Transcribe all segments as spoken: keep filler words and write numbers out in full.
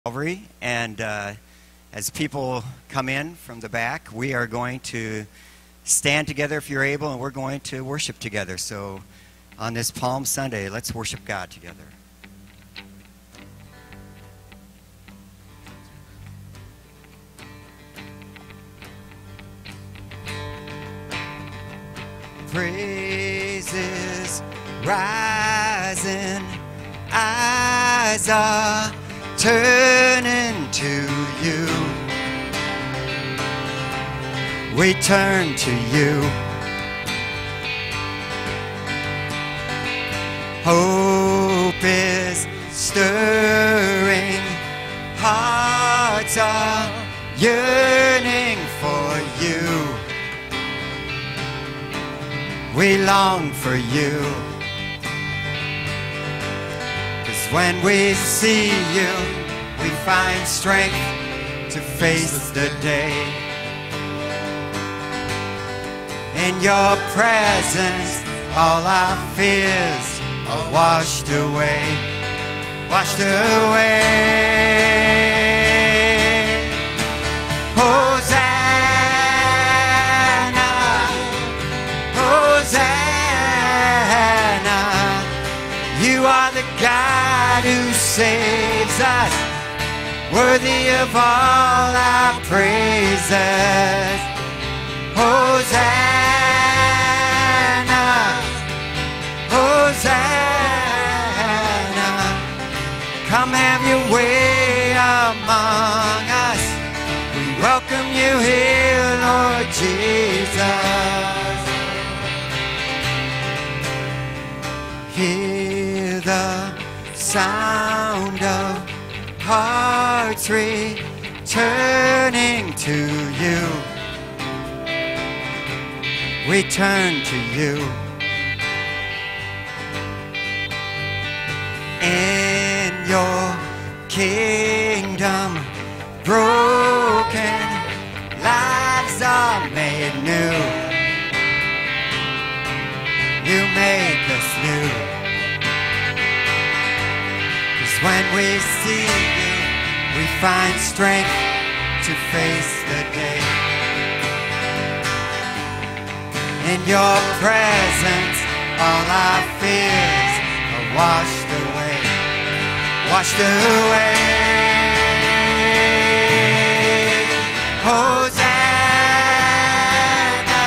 Calvary, and uh, as people come in from the back, we are going to stand together if you're able, and we're going to worship together. So on this Palm Sunday, let's worship God together. Praises rising, eyes are turning to you. We turn to you. Hope is stirring, hearts are yearning for you. We long for you. When we see you, we find strength to face the day. In your presence, all our fears are washed away, washed away. Hosanna, Hosanna, you are the God who saves us, worthy of all our praises. Hosanna, Hosanna, come have your way among us. We welcome you here, Lord Jesus. Hear the sound of hearts returning to you. We turn to you. In your kingdom, broken lives are made new. You make us new. When we see you, we find strength to face the day. In your presence, all our fears are washed away, washed away. Hosanna,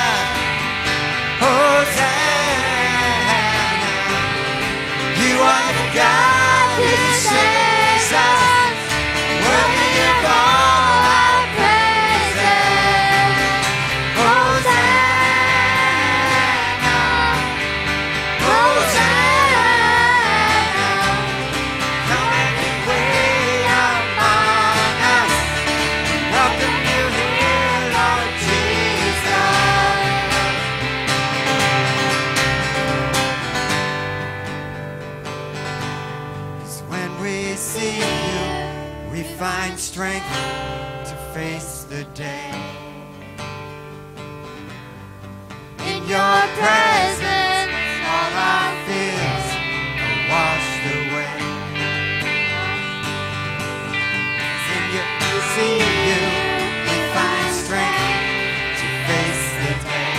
Hosanna, you are the God who saves us, worthy of all our praises. Hosanna, Hosanna, come and be way among us. We welcome you here, Lord Jesus. When we see you, we find strength to face the day. In your presence, all our fears are washed away. When we see you, we find strength to face the day.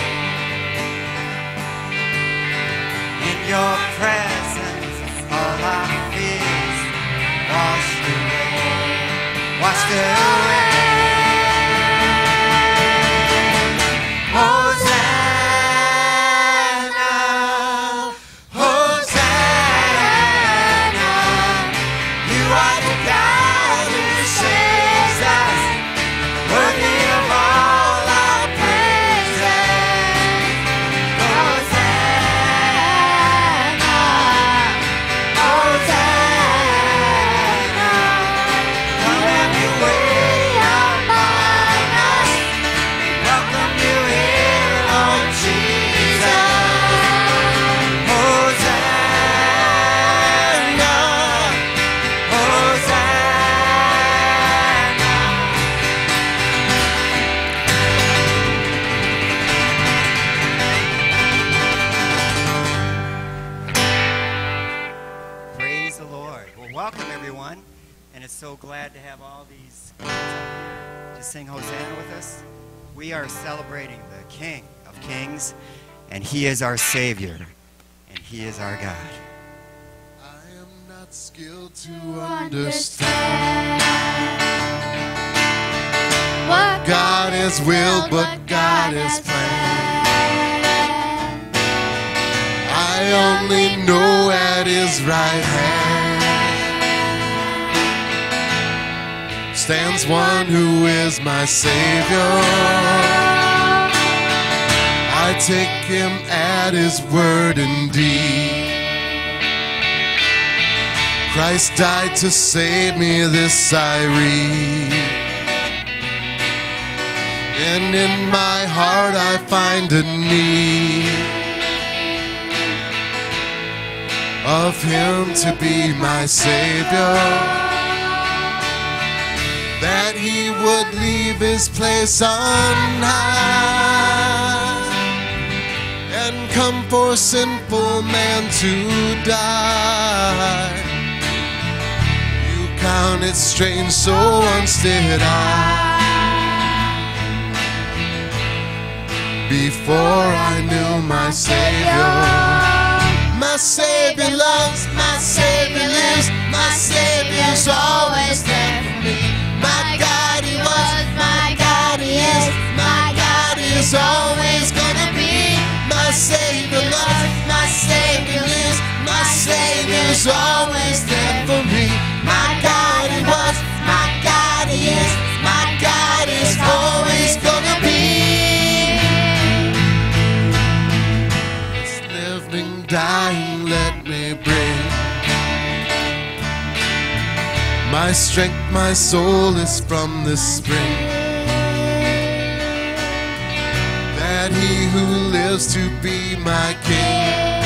In your presence, all our fears washed away, washed away. Hosanna, Hosanna, you are the God who saves us, worthy of all our praises. Hosanna, Hosanna, come and be way have all these kids up here to sing Hosanna with us. We are celebrating the King of Kings, and He is our Savior, and He is our God. I am not skilled to understand what God has willed, but God has planned. I only know at His right hand stands one who is my Savior. I take Him at His word indeed. Christ died to save me, this I read. And in my heart I find a need of Him to be my Savior, that He would leave His place on high and come for sinful man to die. You count it strange, so once did I, before I knew my Savior. My Savior loves, my Savior lives, my Savior's always there for me. My God He was, my God He is, my God is always gonna be. My Savior loves, my Savior lives, my Savior's always there for me. My God He was, my God He is, my God is always gonna be. Dying, let me bring my strength, my soul is from the spring that He who lives to be my King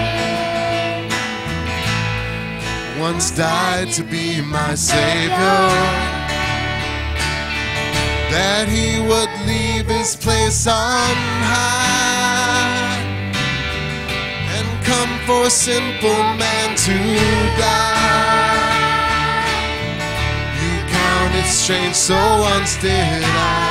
once died to be my Savior, that He would leave His place on high, come for simple man to die. You count it strange, so once did I,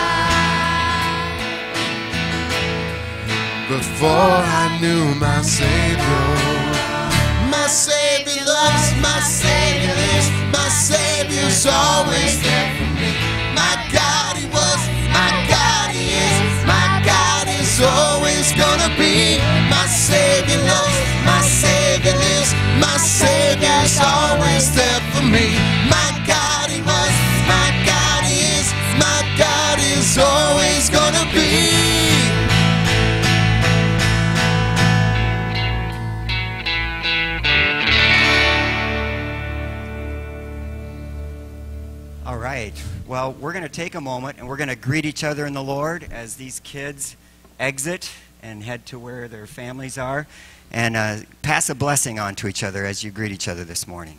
before I knew my Savior. My Savior loves, my Savior lives, my Savior's always there for me. My God He was, my God He is, my God is always gonna be. My Savior loves, my Savior lives, my Savior's always there for me. My God He was, my God He is, my God is always gonna be. All right. Well, we're going to take a moment and we're going to greet each other in the Lord as these kids exit and head to where their families are, and uh, pass a blessing on to each other as you greet each other this morning.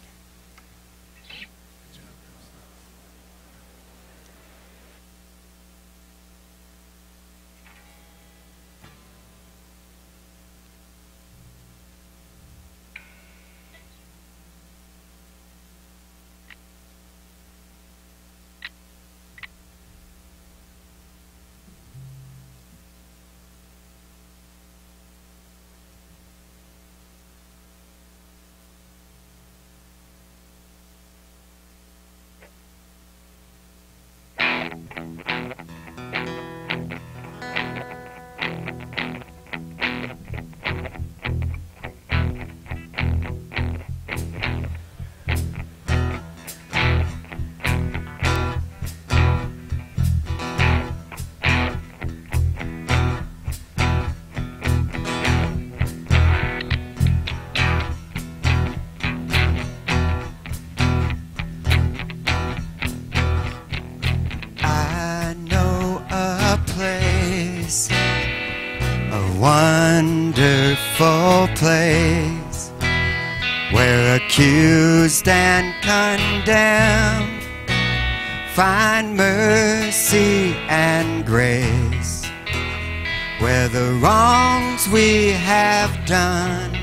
Wonderful place where accused and condemned find mercy and grace, where the wrongs we have done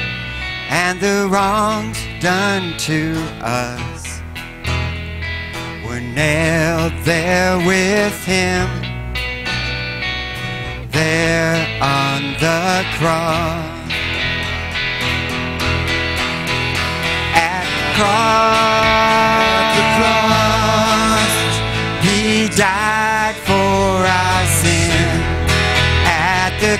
and the wrongs done to us nailed there with him, there on the cross. At the cross, he died for our sin. At the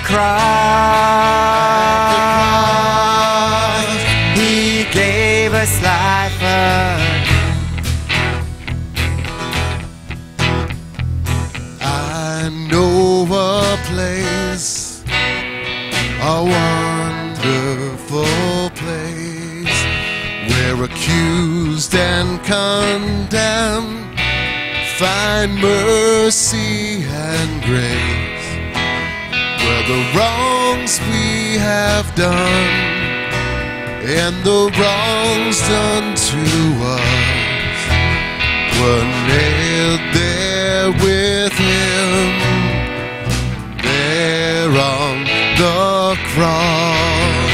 cross, he gave us life again. I know a place, a wonderful place, where accused and condemned find mercy and grace, where the wrongs we have done and the wrongs done to us were nailed there with him, there on the cross.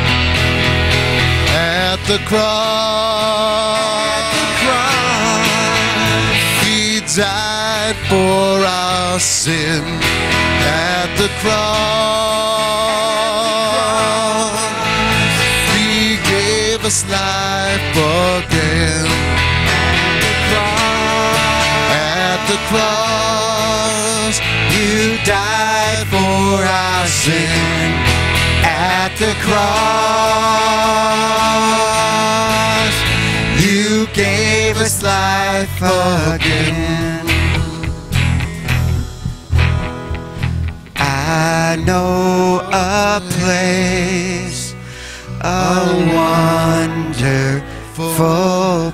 At the cross, At the cross, he died for our sin. At the cross, he gave us life again. At the cross, you died for our sin. At the cross, you gave us life again. I know a place, a wonderful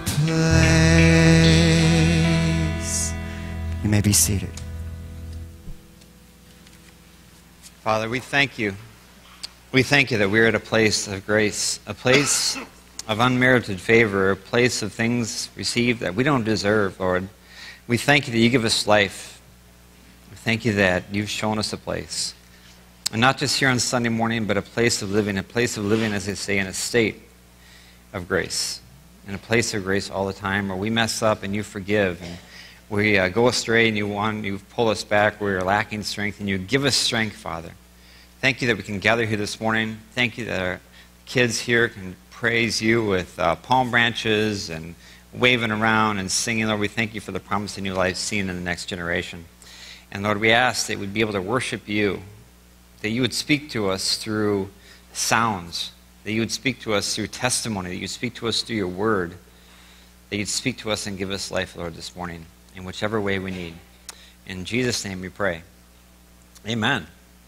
place. You may be seated. Father, we thank you. We thank you that we're at a place of grace, a place of unmerited favor, a place of things received that we don't deserve, Lord. We thank you that you give us life. We thank you that you've shown us a place. And not just here on Sunday morning, but a place of living, a place of living, as they say, in a state of grace. In a place of grace all the time where we mess up and you forgive, and we uh, go astray and you want, you pull us back where we're lacking strength, and you give us strength, Father. Thank you that we can gather here this morning. Thank you that our kids here can praise you with uh, palm branches and waving around and singing. Lord, we thank you for the promise of new life seen in the next generation. And Lord, we ask that we'd be able to worship you, that you would speak to us through sounds, that you would speak to us through testimony, that you'd speak to us through your word, that you'd speak to us and give us life, Lord, this morning, in whichever way we need. In Jesus' name we pray. Amen.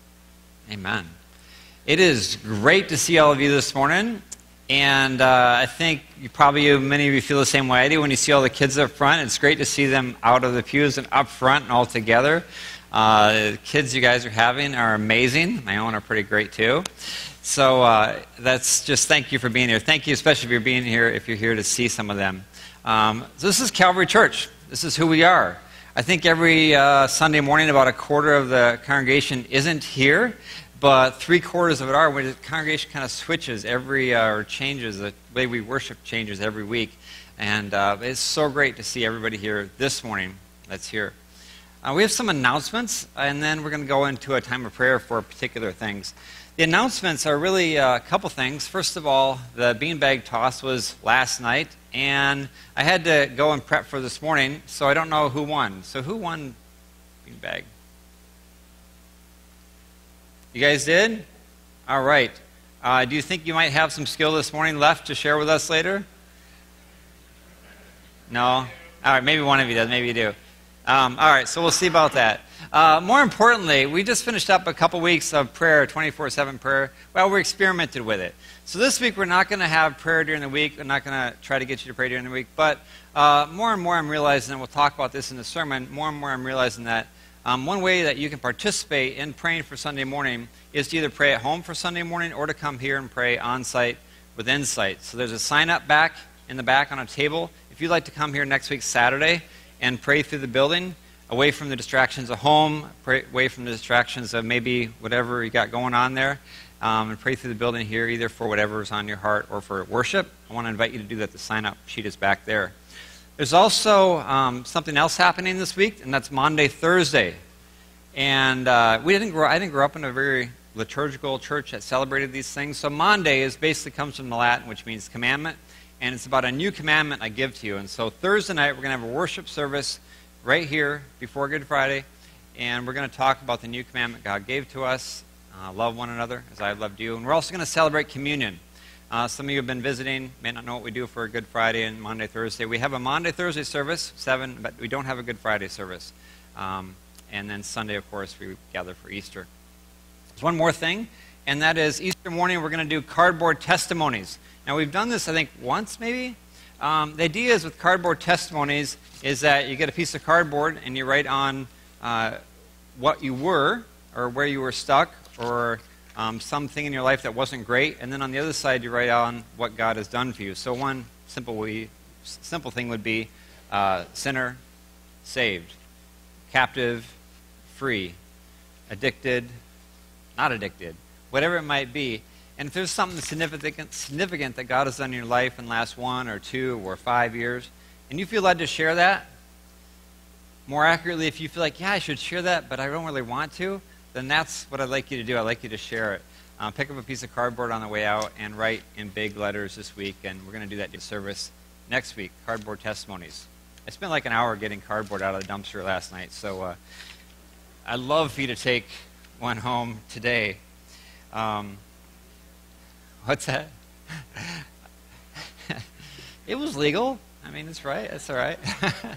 Amen. It is great to see all of you this morning, and uh, I think you probably, many of you feel the same way I do when you see all the kids up front. It's great to see them out of the pews and up front and all together. Uh, the kids you guys are having are amazing. My own are pretty great too. So uh, that's just thank you for being here. Thank you especially if you're being here, if you're here to see some of them. Um, so this is Calvary Church. This is who we are. I think every uh, Sunday morning about a quarter of the congregation isn't here, but three quarters of it are. When the congregation kind of switches every, uh, or changes, the way we worship changes every week. And uh, it's so great to see everybody here this morning that's here. Uh, we have some announcements, and then we're going to go into a time of prayer for particular things. The announcements are really uh, a couple things. First of all, the beanbag toss was last night, and I had to go and prep for this morning, so I don't know who won. So who won beanbag? You guys did? All right. Uh, do you think you might have some skill this morning left to share with us later? No? All right, maybe one of you does, maybe you do. Um, all right, so we'll see about that. Uh, more importantly, we just finished up a couple weeks of prayer, twenty-four seven prayer. Well, we experimented with it. So this week we're not going to have prayer during the week. We're not going to try to get you to pray during the week. But uh, more and more I'm realizing, and we'll talk about this in the sermon, more and more I'm realizing that um, one way that you can participate in praying for Sunday morning is to either pray at home for Sunday morning or to come here and pray on-site with Insight. So there's a sign-up back in the back on a table. If you'd like to come here next week, Saturday, and pray through the building, away from the distractions of home, pray, away from the distractions of maybe whatever you got going on there, um, and pray through the building here, either for whatever is on your heart or for worship, I want to invite you to do that. The sign-up sheet is back there. There's also um, something else happening this week, and that's Maundy Thursday. And uh, we didn't grow, I didn't grow up in a very liturgical church that celebrated these things. So Maundy is basically comes from the Latin, which means commandment, and it's about a new commandment I give to you. And so Thursday night we're going to have a worship service right here before Good Friday, and we're going to talk about the new commandment God gave to us: uh, love one another as I have loved you. And we're also going to celebrate communion. Uh, some of you have been visiting, may not know what we do for a Good Friday and Maundy Thursday. We have a Maundy Thursday service, seven, but we don't have a Good Friday service. Um, and then Sunday, of course, we gather for Easter. There's one more thing, and that is Easter morning we're going to do cardboard testimonies. Now, we've done this, I think, once maybe. Um, the idea is with cardboard testimonies is that you get a piece of cardboard and you write on uh, what you were or where you were stuck or Um, something in your life that wasn't great, and then on the other side you write on what God has done for you. So one simple way, simple thing would be uh, sinner, saved, captive, free, addicted, not addicted, whatever it might be. And if there's something significant, significant that God has done in your life in the last one or two or five years, and you feel led to share that, more accurately, if you feel like, yeah, I should share that, but I don't really want to, then that's what I'd like you to do. I'd like you to share it. Uh, pick up a piece of cardboard on the way out and write in big letters this week, and we're going to do that service next week, cardboard testimonies. I spent like an hour getting cardboard out of the dumpster last night, so uh, I'd love for you to take one home today. Um, what's that? It was legal. I mean, it's right. It's all right.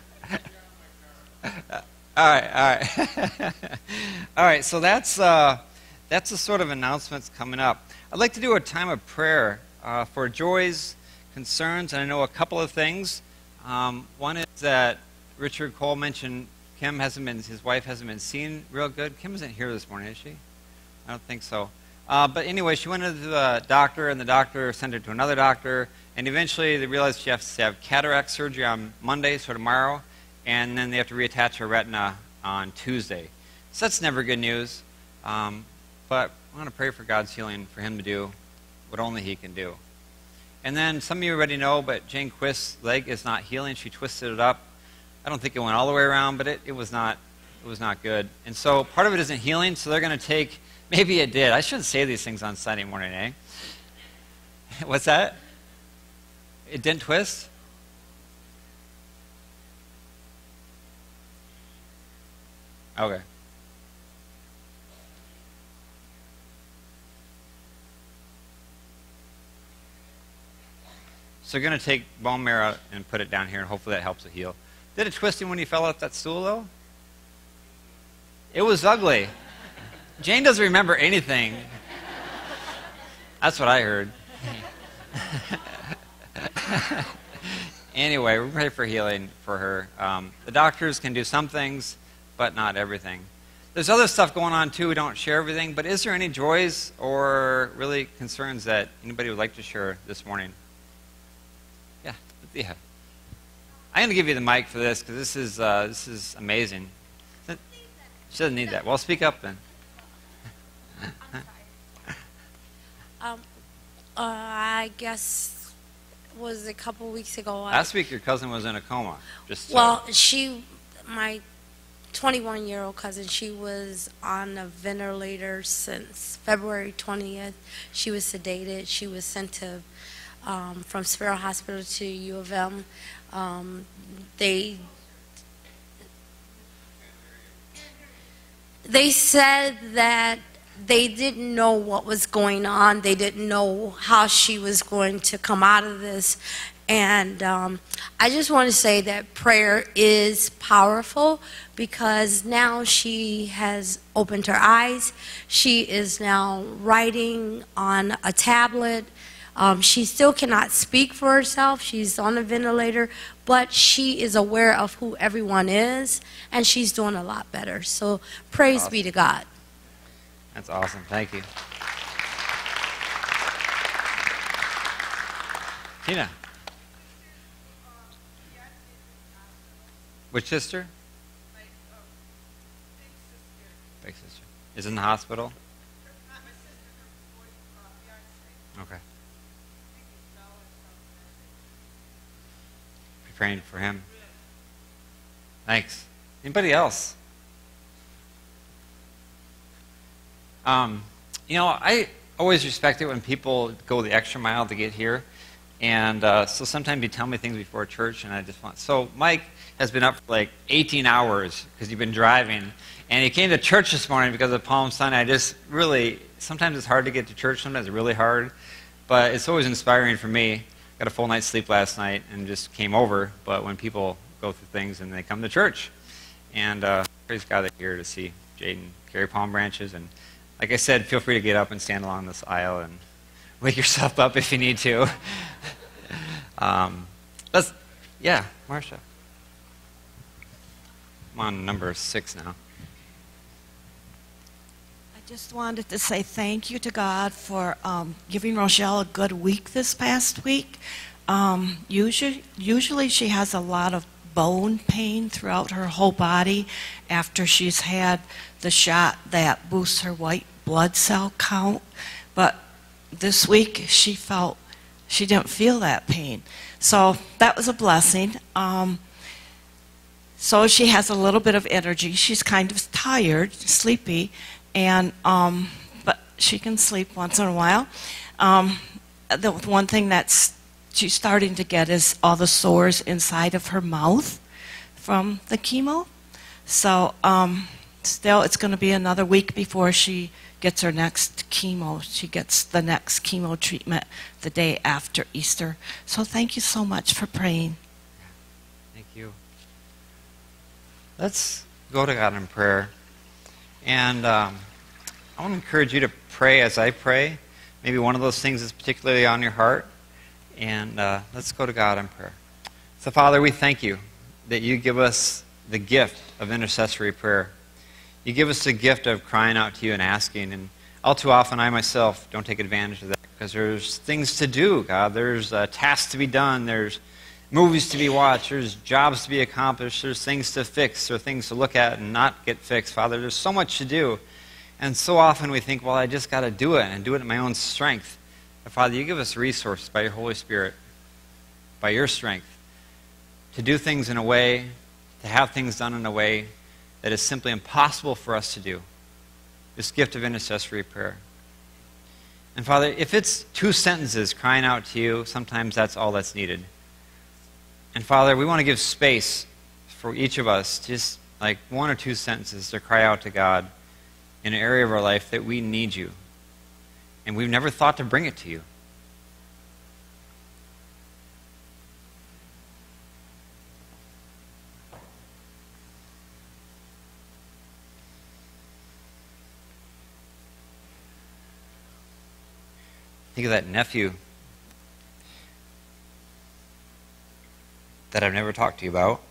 All right, all right. All right, so that's, uh, that's the sort of announcements coming up. I'd like to do a time of prayer uh, for Joy's concerns, and I know a couple of things. Um, one is that Richard Cole mentioned Kim hasn't been, his wife hasn't been seen real good. Kim isn't here this morning, is she? I don't think so. Uh, but anyway, she went to the doctor, and the doctor sent her to another doctor, and eventually they realized she has to have cataract surgery on Monday, so tomorrow, and then they have to reattach her retina on Tuesday. So that's never good news. Um, but I want to pray for God's healing, for him to do what only he can do. And then some of you already know, but Jane Quist's leg is not healing. She twisted it up. I don't think it went all the way around, but it, it was not it was not good. And so part of it isn't healing, so they're going to take, maybe it did. I shouldn't say these things on Sunday morning, eh? What's that? It didn't twist? Okay. So you're going to take bone marrow and put it down here, and hopefully that helps it heal. Did it twist him when he fell off that stool, though? It was ugly. Jane doesn't remember anything. That's what I heard. Anyway, we pray for healing for her. Um, the doctors can do some things, but not everything. There's other stuff going on, too. We don't share everything. But is there any joys or really concerns that anybody would like to share this morning? Yeah. Yeah. I'm going to give you the mic for this because this is uh, this is amazing. She doesn't need that. Well, speak up then. um, uh, I guess it was a couple weeks ago. Last week your cousin was in a coma. Just well, so. she, my twenty-one-year-old cousin, she was on a ventilator since February twentieth. She was sedated. She was sent to um, from Sparrow Hospital to U of M. Um, they they said that they didn't know what was going on. They didn't know how she was going to come out of this. And um, I just want to say that prayer is powerful because now she has opened her eyes. She is now writing on a tablet. Um, she still cannot speak for herself. She's on a ventilator, but she is aware of who everyone is, and she's doing a lot better. So praise awesome. be to God. That's awesome. Thank you. Tina. Which sister? Big sister. Is in the hospital? Okay. praying for him. Thanks. Anybody else? Um, you know, I always respect it when people go the extra mile to get here. And uh, so sometimes you tell me things before church, and I just want... So Mike has been up for like eighteen hours because you've been driving. And he came to church this morning because of Palm Sunday. I just really... Sometimes it's hard to get to church. Sometimes it's really hard. But it's always inspiring for me. Got a full night's sleep last night and just came over. But when people go through things and they come to church. And uh, praise God that you're here to see Jaden carry palm branches. And like I said, feel free to get up and stand along this aisle and wake yourself up if you need to. um, let's, yeah, Marcia. I'm on number six now. I just wanted to say thank you to God for um, giving Rochelle a good week this past week. Um, usually, usually she has a lot of bone pain throughout her whole body after she's had the shot that boosts her white blood cell count. But this week she felt, she didn't feel that pain. So that was a blessing. Um, so she has a little bit of energy. She's kind of tired, sleepy, and um, but she can sleep once in a while. Um, the one thing that's she's starting to get is all the sores inside of her mouth from the chemo. So um, still, it's going to be another week before she gets her next chemo. She gets the next chemo treatment the day after Easter. So thank you so much for praying. Thank you. Let's go to God in prayer. And um, I want to encourage you to pray as I pray. Maybe one of those things is particularly on your heart. And uh, let's go to God in prayer. So, Father, we thank you that you give us the gift of intercessory prayer. You give us the gift of crying out to you and asking. And all too often, I myself don't take advantage of that because there's things to do, God. There's uh, tasks to be done. There's movies to be watched. There's jobs to be accomplished. There's things to fix. There's things to look at and not get fixed, Father. There's so much to do. And so often we think, well, I just got to do it and do it in my own strength. But Father, you give us resources by your Holy Spirit, by your strength, to do things in a way, to have things done in a way that is simply impossible for us to do. This gift of intercessory prayer. And Father, if it's two sentences crying out to you, sometimes that's all that's needed. And Father, we want to give space for each of us, just like one or two sentences to cry out to God in an area of our life that we need you. And we've never thought to bring it to you. Think of that nephew that I've never talked to you about.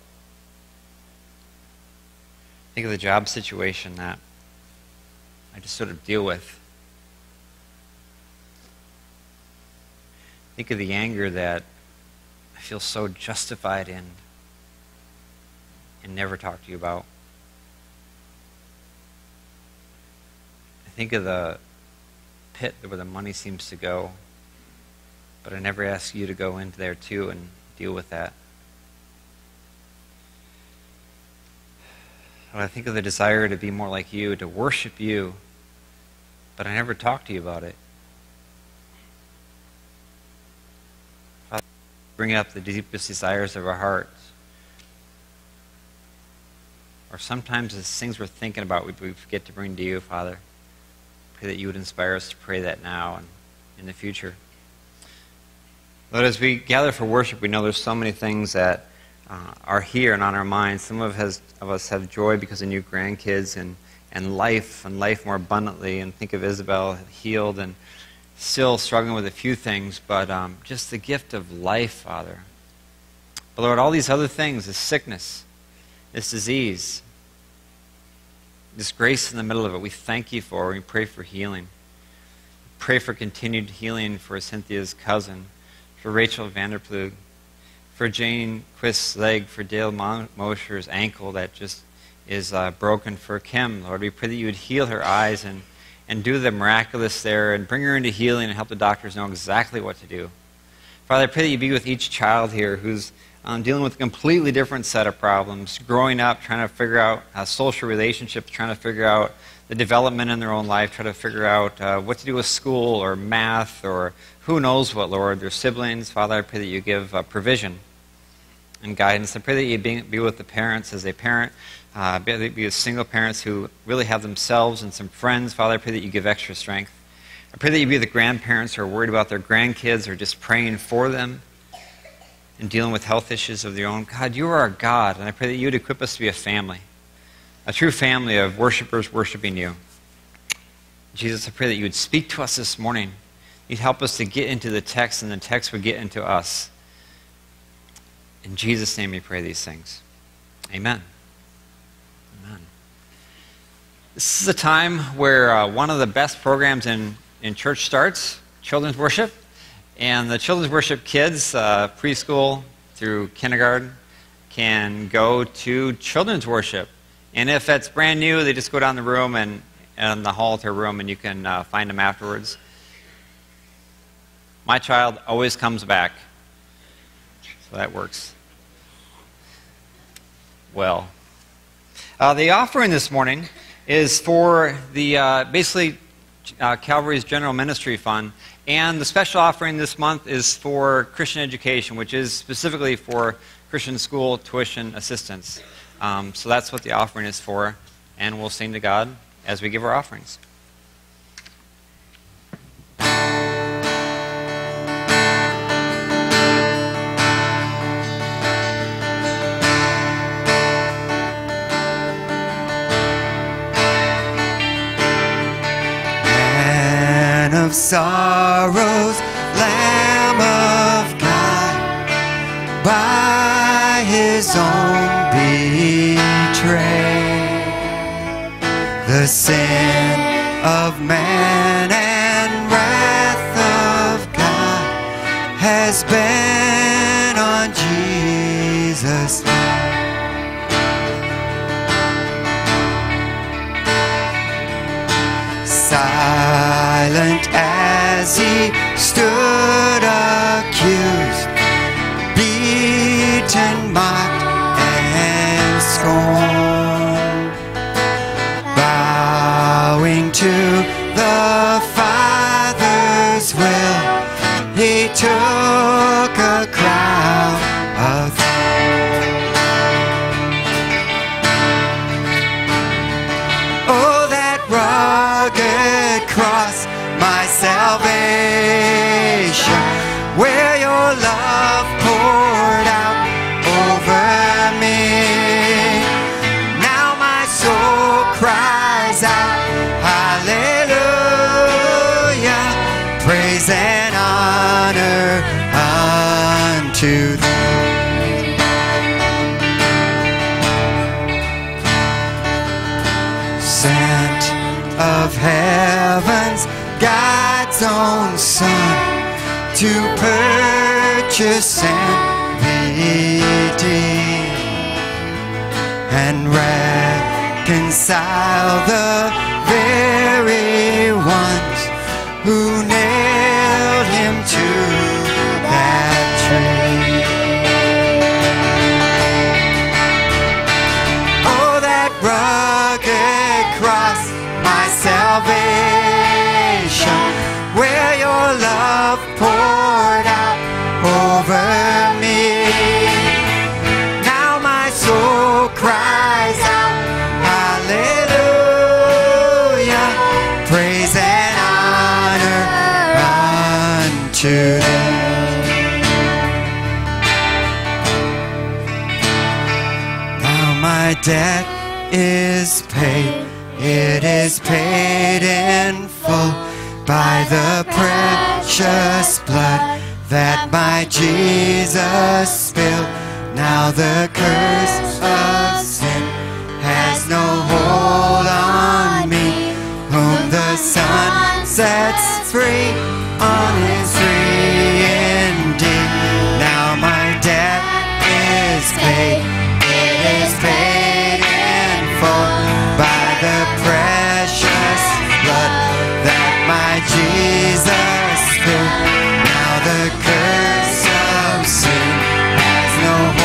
Think of the job situation that I just sort of deal with. Think of the anger that I feel so justified in and never talk to you about. I think of the pit where the money seems to go, but I never ask you to go into there too and deal with that. When I think of the desire to be more like you, to worship you, but I never talk to you about it. Father, bring up the deepest desires of our hearts. Or sometimes it's things we're thinking about we, we forget to bring to you, Father. Pray that you would inspire us to pray that now and in the future. Lord, as we gather for worship, we know there's so many things that uh, are here and on our minds. Some of, has, of us have joy because of new grandkids and, and life, and life more abundantly. And think of Isabel healed and still struggling with a few things, but um, just the gift of life, Father. But Lord, all these other things, this sickness, this disease, this grace in the middle of it, we thank you for. We pray for healing. We pray for continued healing for Cynthia's cousin, for Rachel Vanderplug, for Jane Quist's leg, for Dale Mosher's ankle that just is uh, broken, for Kim. Lord, we pray that you would heal her eyes and, and do the miraculous there and bring her into healing and help the doctors know exactly what to do. Father, I pray that you be with each child here who's um, dealing with a completely different set of problems, growing up, trying to figure out uh, social relationships, trying to figure out the development in their own life, trying to figure out uh, what to do with school or math or who knows what, Lord. Their siblings, Father, I pray that you give uh, provision and guidance. I pray that you be, be with the parents as they parent, uh, be, be with single parents who really have themselves and some friends. Father, I pray that you give extra strength. I pray that you be with the grandparents who are worried about their grandkids or just praying for them and dealing with health issues of their own. God, you are our God, and I pray that you would equip us to be a family, a true family of worshipers worshiping you. Jesus, I pray that you would speak to us this morning. You'd help us to get into the text, and the text would get into us. In Jesus' name we pray these things. Amen. Amen. This is a time where uh, one of the best programs in, in church starts, children's worship. And the children's worship kids, uh, preschool through kindergarten, can go to children's worship. And if it's brand new, they just go down the room and in the hall to a room, and you can uh, find them afterwards. My child always comes back, so that works well. Uh, the offering this morning is for the uh, basically uh, Calvary's General Ministry Fund. And the special offering this month is for Christian education, which is specifically for Christian school tuition assistance. Um, so that's what the offering is for, and we'll sing to God as we give our offerings. Of sorrows, Lamb of God, by his own betrayed, the sin of man and wrath of God has been on Jesus. Silent as he stood accused, beaten, mocked, and scorned, bowing to the Father's will, he took a crown of thorns. Oh, that rugged cross, my salvation, where your love poured out over me. Now my soul cries out, hallelujah, praise and honor unto thee. Sent of heaven's God's own Son, to purchase and redeem and reconcile the very ones who nailed him to that tree. Oh, that rugged cross, my salvation, where your love poured out over me. Now my soul cries out, hallelujah, praise and honor unto thee. Now my debt is paid, it is paid in full by the precious blood that my Jesus spilled. Now the curse of sin has no hold on me. Whom the Son sets free on his free indeed. Now my debt is paid, it is paid in full by the precious blood that my Jesus spilled. Now the curse of sin has no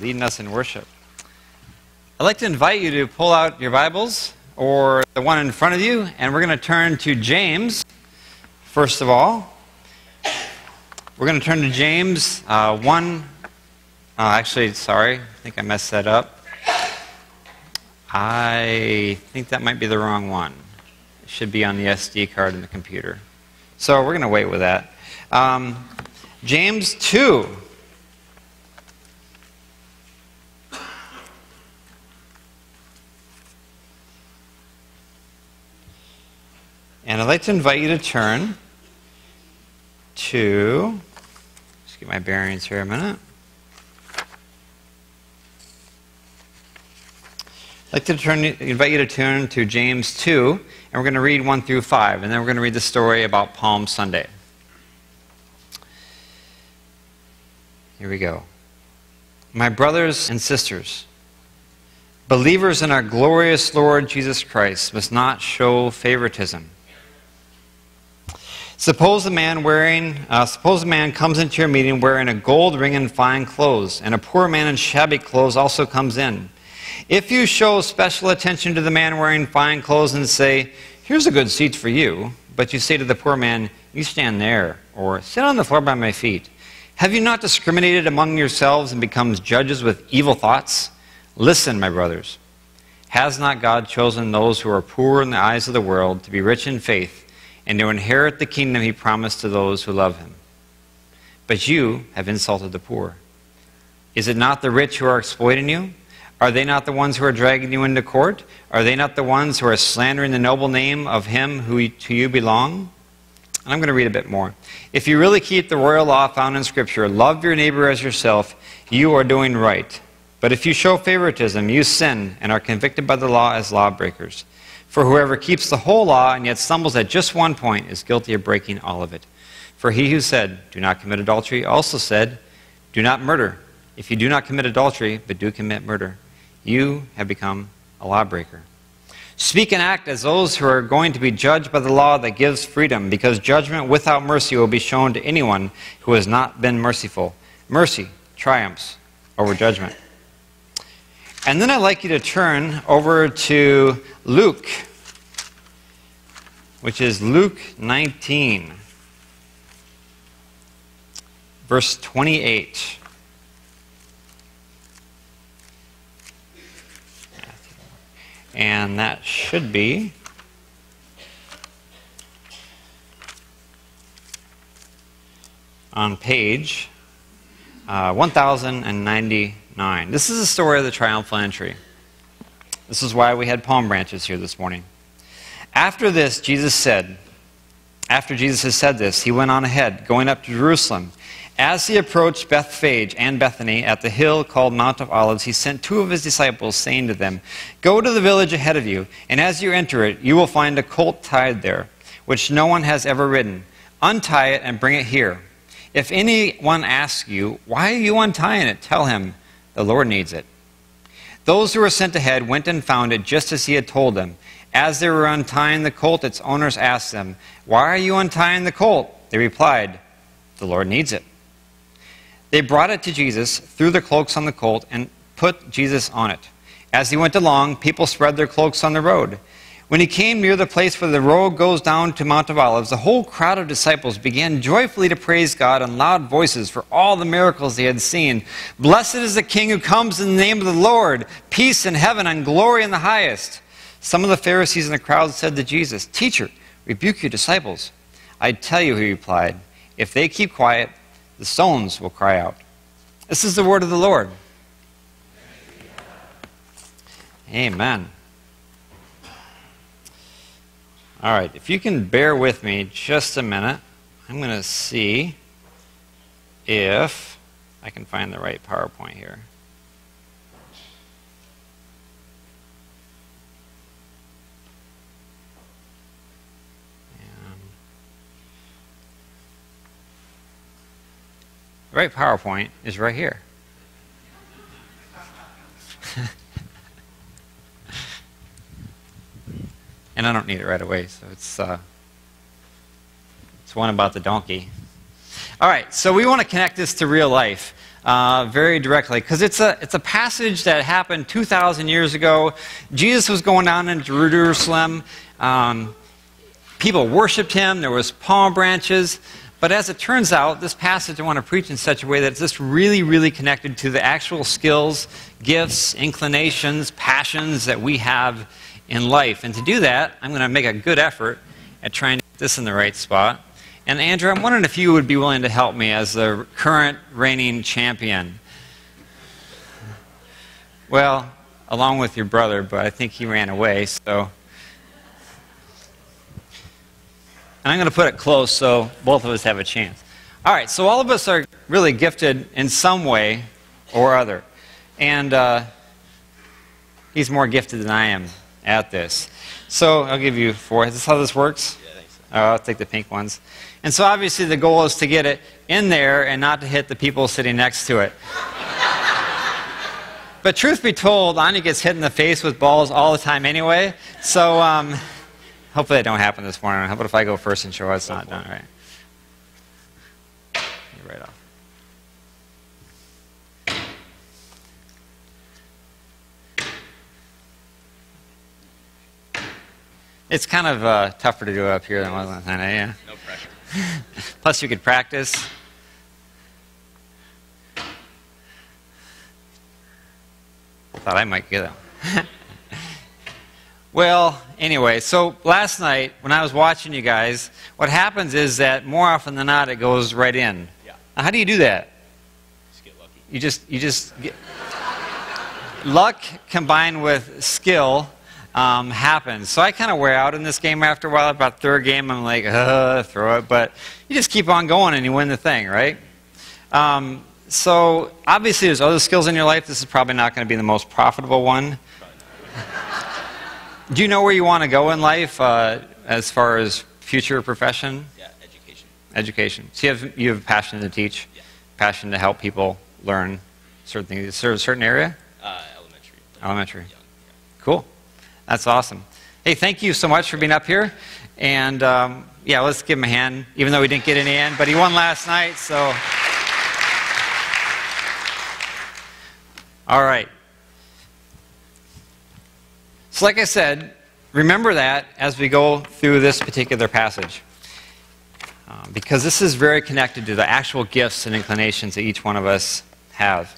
leading us in worship. I'd like to invite you to pull out your Bibles or the one in front of you, and we're going to turn to James, first of all. We're going to turn to James uh, one. Uh, actually, sorry, I think I messed that up. I think that might be the wrong one. It should be on the S D card in the computer. So we're going to wait with that. Um, James two. And I'd like to invite you to turn to, just get my bearings here a minute. I'd like to turn, invite you to turn to James two, and we're going to read one through five, and then we're going to read the story about Palm Sunday. Here we go. My brothers and sisters, believers in our glorious Lord Jesus Christ must not show favoritism. Suppose a man wearing, uh, suppose a man comes into your meeting wearing a gold ring and fine clothes, and a poor man in shabby clothes also comes in. If you show special attention to the man wearing fine clothes and say, "Here's a good seat for you," but you say to the poor man, "You stand there," or "Sit on the floor by my feet," have you not discriminated among yourselves and become judges with evil thoughts? Listen, my brothers. Has not God chosen those who are poor in the eyes of the world to be rich in faith and to inherit the kingdom he promised to those who love him? But you have insulted the poor. Is it not the rich who are exploiting you? Are they not the ones who are dragging you into court? Are they not the ones who are slandering the noble name of him who to you belong? And I'm going to read a bit more. If you really keep the royal law found in Scripture, love your neighbor as yourself, you are doing right. But if you show favoritism, you sin and are convicted by the law as lawbreakers. For whoever keeps the whole law and yet stumbles at just one point is guilty of breaking all of it. For he who said, "Do not commit adultery," also said, "Do not murder." If you do not commit adultery, but do commit murder, you have become a lawbreaker. Speak and act as those who are going to be judged by the law that gives freedom, because judgment without mercy will be shown to anyone who has not been merciful. Mercy triumphs over judgment. And then I'd like you to turn over to Luke, which is Luke nineteen, verse twenty-eight. And that should be on page uh, one thousand ninety-nine. This is the story of the triumphal entry. This is why we had palm branches here this morning. After this, Jesus said, after Jesus had said this, he went on ahead, going up to Jerusalem. As he approached Bethphage and Bethany at the hill called Mount of Olives, he sent two of his disciples, saying to them, "Go to the village ahead of you, and as you enter it, you will find a colt tied there, which no one has ever ridden. Untie it and bring it here. If anyone asks you, 'Why are you untying it?' tell him, 'The Lord needs it.'" Those who were sent ahead went and found it just as he had told them. As they were untying the colt, its owners asked them, "Why are you untying the colt?" They replied, "The Lord needs it." They brought it to Jesus, threw their cloaks on the colt, and put Jesus on it. As he went along, people spread their cloaks on the road. When he came near the place where the road goes down to Mount of Olives, the whole crowd of disciples began joyfully to praise God in loud voices for all the miracles they had seen. "Blessed is the King who comes in the name of the Lord, peace in heaven and glory in the highest." Some of the Pharisees in the crowd said to Jesus, "Teacher, rebuke your disciples." "I tell you," he replied, "if they keep quiet, the stones will cry out." This is the word of the Lord. Amen. All right, if you can bear with me just a minute, I'm going to see if I can find the right PowerPoint here. The right PowerPoint is right here. And I don't need it right away, so it's uh, it's one about the donkey. All right, so we want to connect this to real life. uh, very directly, because it's a, it's a passage that happened two thousand years ago. Jesus was going down into Jerusalem. Um, people worshipped him. There was palm branches. But as it turns out, this passage I want to preach in such a way that it's just really, really connected to the actual skills, gifts, inclinations, passions that we have in life. And to do that, I'm going to make a good effort at trying to get this in the right spot. And Andrew, I'm wondering if you would be willing to help me as the current reigning champion. Well, along with your brother, but I think he ran away, so... And I'm going to put it close so both of us have a chance. All right, so all of us are really gifted in some way or other. And uh, he's more gifted than I am at this. So I'll give you four. Is this how this works? Yeah, I think so. Oh, I'll take the pink ones. And so obviously the goal is to get it in there and not to hit the people sitting next to it. But truth be told, Anya gets hit in the face with balls all the time anyway. So... Um, hopefully that don't happen this morning. How about if I go first and show it's not done right? You're right off. It's kind of uh, tougher to do up here than it was last night, yeah? No pressure. Plus you could practice. Thought I might get them. Well, anyway, so last night when I was watching you guys, what happens is that more often than not it goes right in. Yeah. Now, how do you do that? Just get lucky. You just, you just get... Luck combined with skill um, happens. So I kind of wear out in this game after a while. About third game, I'm like, uh, throw it. But you just keep on going and you win the thing, right? Um, so obviously there's other skills in your life. This is probably not going to be the most profitable one. Do you know where you want to go in life uh, as far as future profession? Yeah, education. Education. So you have, you have a passion to teach, Yeah. passion to help people learn certain things. Serve a certain area? Uh, elementary. Elementary. Young, yeah. Cool. That's awesome. Hey, thank you so much for being up here. And um, yeah, let's give him a hand, even though we didn't get any in, but he won last night, so. All right. So like I said, remember that as we go through this particular passage. Um, because this is very connected to the actual gifts and inclinations that each one of us have.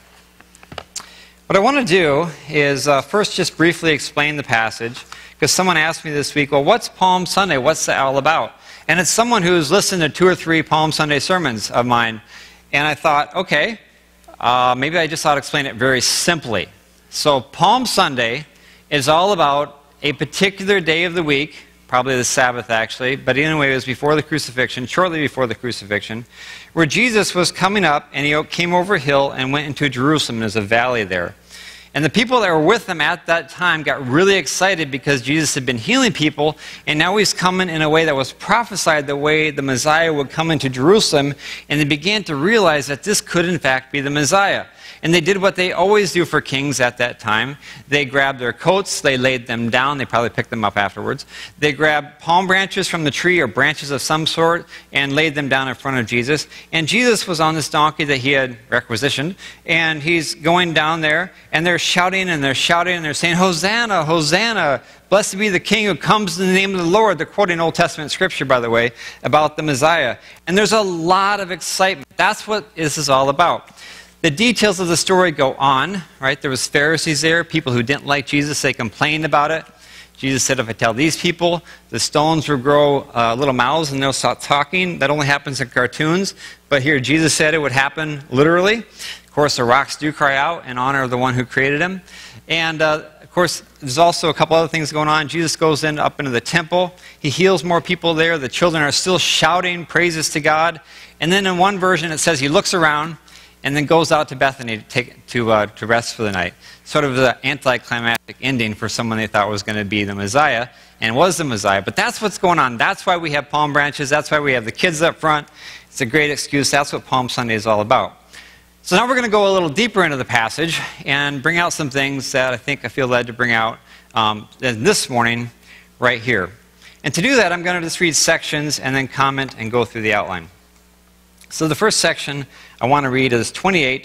What I want to do is uh, first just briefly explain the passage, because someone asked me this week, well, what's Palm Sunday? What's that all about? And it's someone who's listened to two or three Palm Sunday sermons of mine. And I thought, okay, uh, maybe I just ought to explain it very simply. So Palm Sunday is all about a particular day of the week, probably the Sabbath actually, but anyway, it was before the crucifixion, shortly before the crucifixion, where Jesus was coming up and he came over a hill and went into Jerusalem. There's a valley there. And the people that were with him at that time got really excited because Jesus had been healing people, and now he's coming in a way that was prophesied, the way the Messiah would come into Jerusalem, and they began to realize that this could in fact be the Messiah. And they did what they always do for kings at that time. They grabbed their coats, they laid them down, they probably picked them up afterwards. They grabbed palm branches from the tree or branches of some sort and laid them down in front of Jesus. And Jesus was on this donkey that he had requisitioned, and he's going down there, and they're shouting and they're shouting and they're saying, Hosanna, Hosanna, blessed be the King who comes in the name of the Lord. They're quoting Old Testament scripture, by the way, about the Messiah. And there's a lot of excitement. That's what this is all about. The details of the story go on, right? There was Pharisees there, people who didn't like Jesus. They complained about it. Jesus said, if I tell these people, the stones will grow uh, little mouths and they'll stop talking. That only happens in cartoons. But here, Jesus said it would happen literally. Of course, the rocks do cry out in honor of the one who created them. And, uh, of course, there's also a couple other things going on. Jesus goes in up into the temple. He heals more people there. The children are still shouting praises to God. And then in one version, it says he looks around and then goes out to Bethany to, take, to, uh, to rest for the night. Sort of the anticlimactic ending for someone they thought was going to be the Messiah, and was the Messiah. But that's what's going on. That's why we have palm branches. That's why we have the kids up front. It's a great excuse. That's what Palm Sunday is all about. So now we're going to go a little deeper into the passage and bring out some things that I think I feel led to bring out um, this morning right here. And to do that, I'm going to just read sections and then comment and go through the outline. So the first section I want to read is twenty-eight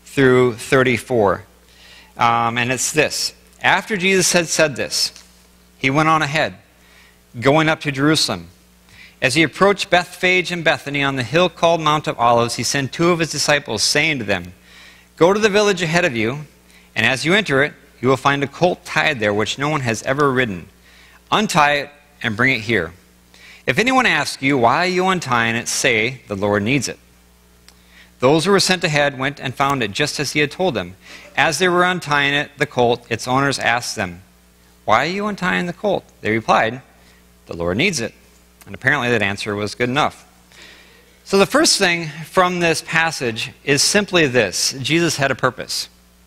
through thirty-four. Um, and it's this. After Jesus had said this, he went on ahead, going up to Jerusalem. As he approached Bethphage and Bethany on the hill called Mount of Olives, he sent two of his disciples, saying to them, "Go to the village ahead of you, and as you enter it, you will find a colt tied there which no one has ever ridden. Untie it and bring it here. If anyone asks you, 'Why are you untying it?' say, 'The Lord needs it.'" Those who were sent ahead went and found it just as he had told them. As they were untying it, the colt, its owners asked them, "Why are you untying the colt?" They replied, "The Lord needs it." And apparently that answer was good enough. So the first thing from this passage is simply this: Jesus had a purpose.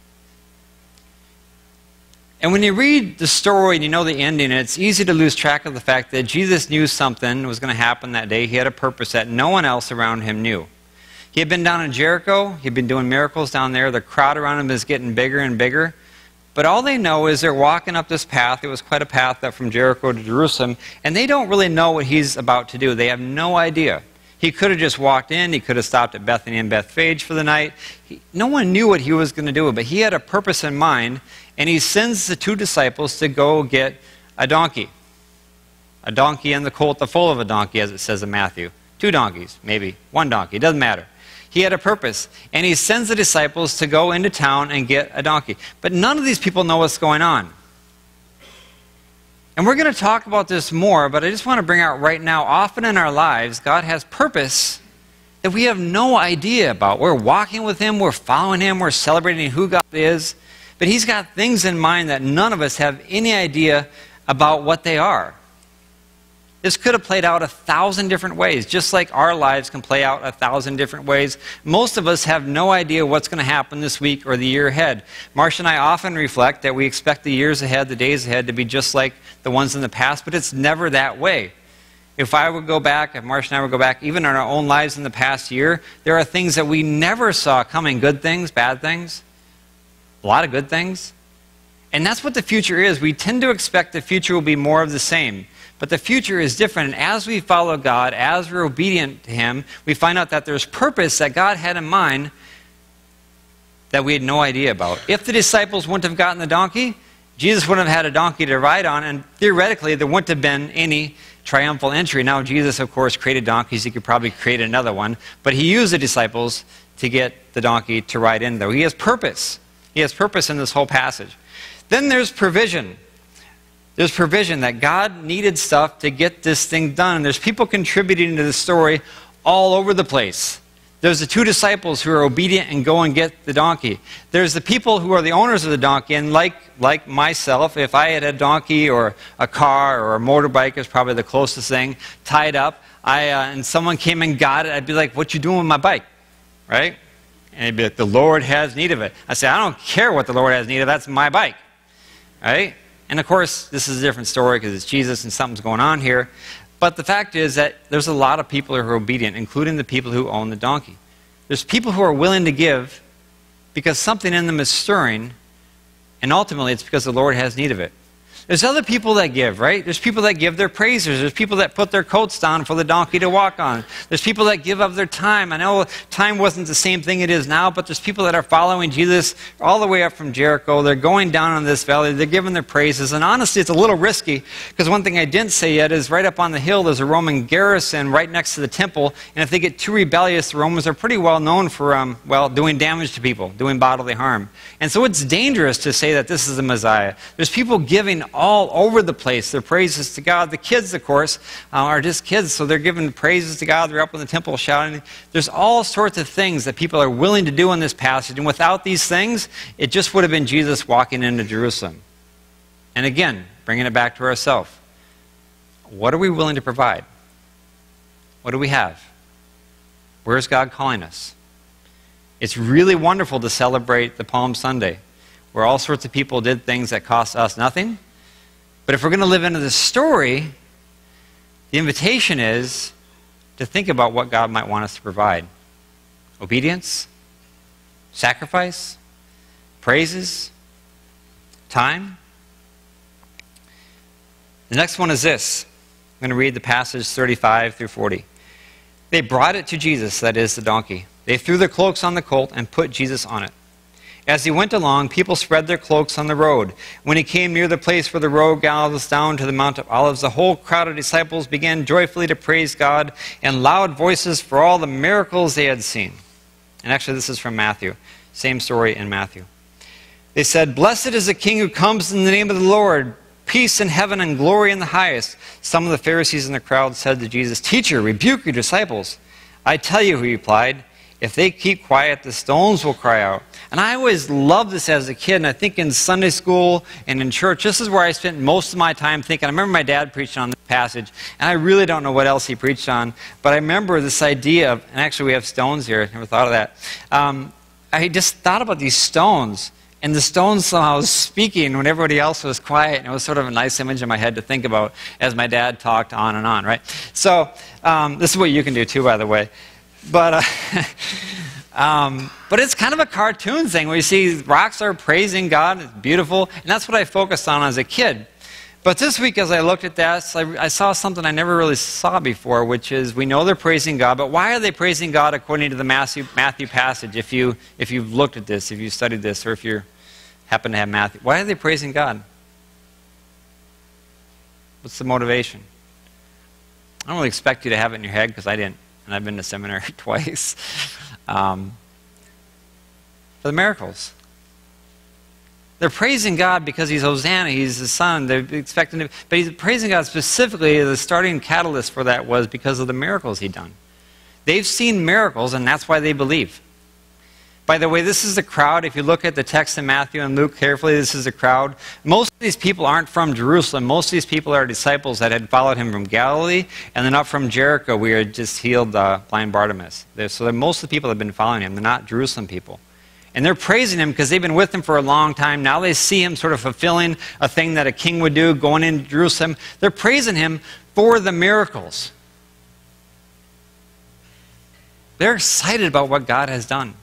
And when you read the story and you know the ending, it's easy to lose track of the fact that Jesus knew something was going to happen that day. He had a purpose that no one else around him knew. He had been down in Jericho. He'd been doing miracles down there. The crowd around him is getting bigger and bigger. But all they know is they're walking up this path. It was quite a path up from Jericho to Jerusalem. And they don't really know what he's about to do. They have no idea. He could have just walked in. He could have stopped at Bethany and Bethphage for the night. He, no one knew what he was going to do. But he had a purpose in mind. And he sends the two disciples to go get a donkey. A donkey and the colt, the foal of a donkey, as it says in Matthew. Two donkeys, maybe one donkey. It doesn't matter. He had a purpose. And he sends the disciples to go into town and get a donkey. But none of these people know what's going on. And we're going to talk about this more, but I just want to bring out right now, often in our lives, God has purpose that we have no idea about. We're walking with him, we're following him, we're celebrating who God is. But he's got things in mind that none of us have any idea about what they are. This could have played out a thousand different ways, just like our lives can play out a thousand different ways. Most of us have no idea what's going to happen this week or the year ahead. Marcia and I often reflect that we expect the years ahead, the days ahead, to be just like the ones in the past, but it's never that way. If I would go back, if Marcia and I would go back, even in our own lives in the past year, there are things that we never saw coming, good things, bad things. A lot of good things. And that's what the future is. We tend to expect the future will be more of the same. But the future is different. And as we follow God, as we're obedient to him, we find out that there's purpose that God had in mind that we had no idea about. If the disciples wouldn't have gotten the donkey, Jesus wouldn't have had a donkey to ride on, and theoretically there wouldn't have been any triumphal entry. Now Jesus, of course, created donkeys. He could probably create another one. But he used the disciples to get the donkey to ride in, though. He has purpose. He has purpose in this whole passage. Then there's provision. There's provision that God needed stuff to get this thing done. And there's people contributing to the story all over the place. There's the two disciples who are obedient and go and get the donkey. There's the people who are the owners of the donkey. And like, like myself, if I had a donkey or a car or a motorbike, is probably the closest thing, tied up, I, uh, and someone came and got it, I'd be like, "What you doing with my bike?" Right? And he'd be like, "The Lord has need of it." I say, "I don't care what the Lord has need of. That's my bike." Right? And of course, this is a different story because it's Jesus and something's going on here. But the fact is that there's a lot of people who are obedient, including the people who own the donkey. There's people who are willing to give because something in them is stirring, and ultimately it's because the Lord has need of it. There's other people that give, right? There's people that give their praises. There's people that put their coats down for the donkey to walk on. There's people that give of their time. I know time wasn't the same thing it is now, but there's people that are following Jesus all the way up from Jericho. They're going down on this valley. They're giving their praises. And honestly, it's a little risky because one thing I didn't say yet is right up on the hill, there's a Roman garrison right next to the temple. And if they get too rebellious, the Romans are pretty well known for, um, well, doing damage to people, doing bodily harm. And so it's dangerous to say that this is the Messiah. There's people giving all over the place their praises to God. The kids, of course, uh, are just kids, so they're giving praises to God. They're up in the temple shouting. There's all sorts of things that people are willing to do in this passage, and without these things, it just would have been Jesus walking into Jerusalem. And again, bringing it back to ourselves. What are we willing to provide? What do we have? Where is God calling us? It's really wonderful to celebrate the Palm Sunday, where all sorts of people did things that cost us nothing. But if we're going to live into the story, the invitation is to think about what God might want us to provide. Obedience, sacrifice, praises, time. The next one is this. I'm going to read the passage thirty-five through forty. They brought it to Jesus, that is the donkey. They threw their cloaks on the colt and put Jesus on it. As he went along, people spread their cloaks on the road. When he came near the place where the road goes down to the Mount of Olives, the whole crowd of disciples began joyfully to praise God in loud voices for all the miracles they had seen. And actually, this is from Matthew. Same story in Matthew. They said, "Blessed is the King who comes in the name of the Lord. Peace in heaven and glory in the highest." Some of the Pharisees in the crowd said to Jesus, "Teacher, rebuke your disciples." "I tell you," he replied, "if they keep quiet, the stones will cry out." And I always loved this as a kid, and I think in Sunday school and in church, this is where I spent most of my time thinking. I remember my dad preached on this passage, and I really don't know what else he preached on, but I remember this idea of, and actually we have stones here, I never thought of that. Um, I just thought about these stones, and the stones somehow was speaking when everybody else was quiet, and it was sort of a nice image in my head to think about as my dad talked on and on, right? So um, this is what you can do too, by the way. But... Uh, Um, but it's kind of a cartoon thing where you see rocks are praising God. It's beautiful. And that's what I focused on as a kid. But this week as I looked at that, I, I saw something I never really saw before, which is we know they're praising God, but why are they praising God according to the Matthew, Matthew passage? If, you, if you've looked at this, if you've studied this, or if you happen to have Matthew, why are they praising God? What's the motivation? I don't really expect you to have it in your head because I didn't, and I've been to seminary twice. Um, for the miracles. They're praising God because he's Hosanna, he's the Son, they're expecting him, but he's praising God specifically. The starting catalyst for that was because of the miracles he'd done. They've seen miracles, and that's why they believe. By the way, this is the crowd. If you look at the text in Matthew and Luke carefully, this is the crowd. Most of these people aren't from Jerusalem. Most of these people are disciples that had followed him from Galilee, and then up from Jericho, we had just healed uh, blind Bartimaeus. They're, so most of the people have been following him. They're not Jerusalem people. And they're praising him because they've been with him for a long time. Now they see him sort of fulfilling a thing that a king would do, going into Jerusalem. They're praising him for the miracles. They're excited about what God has done.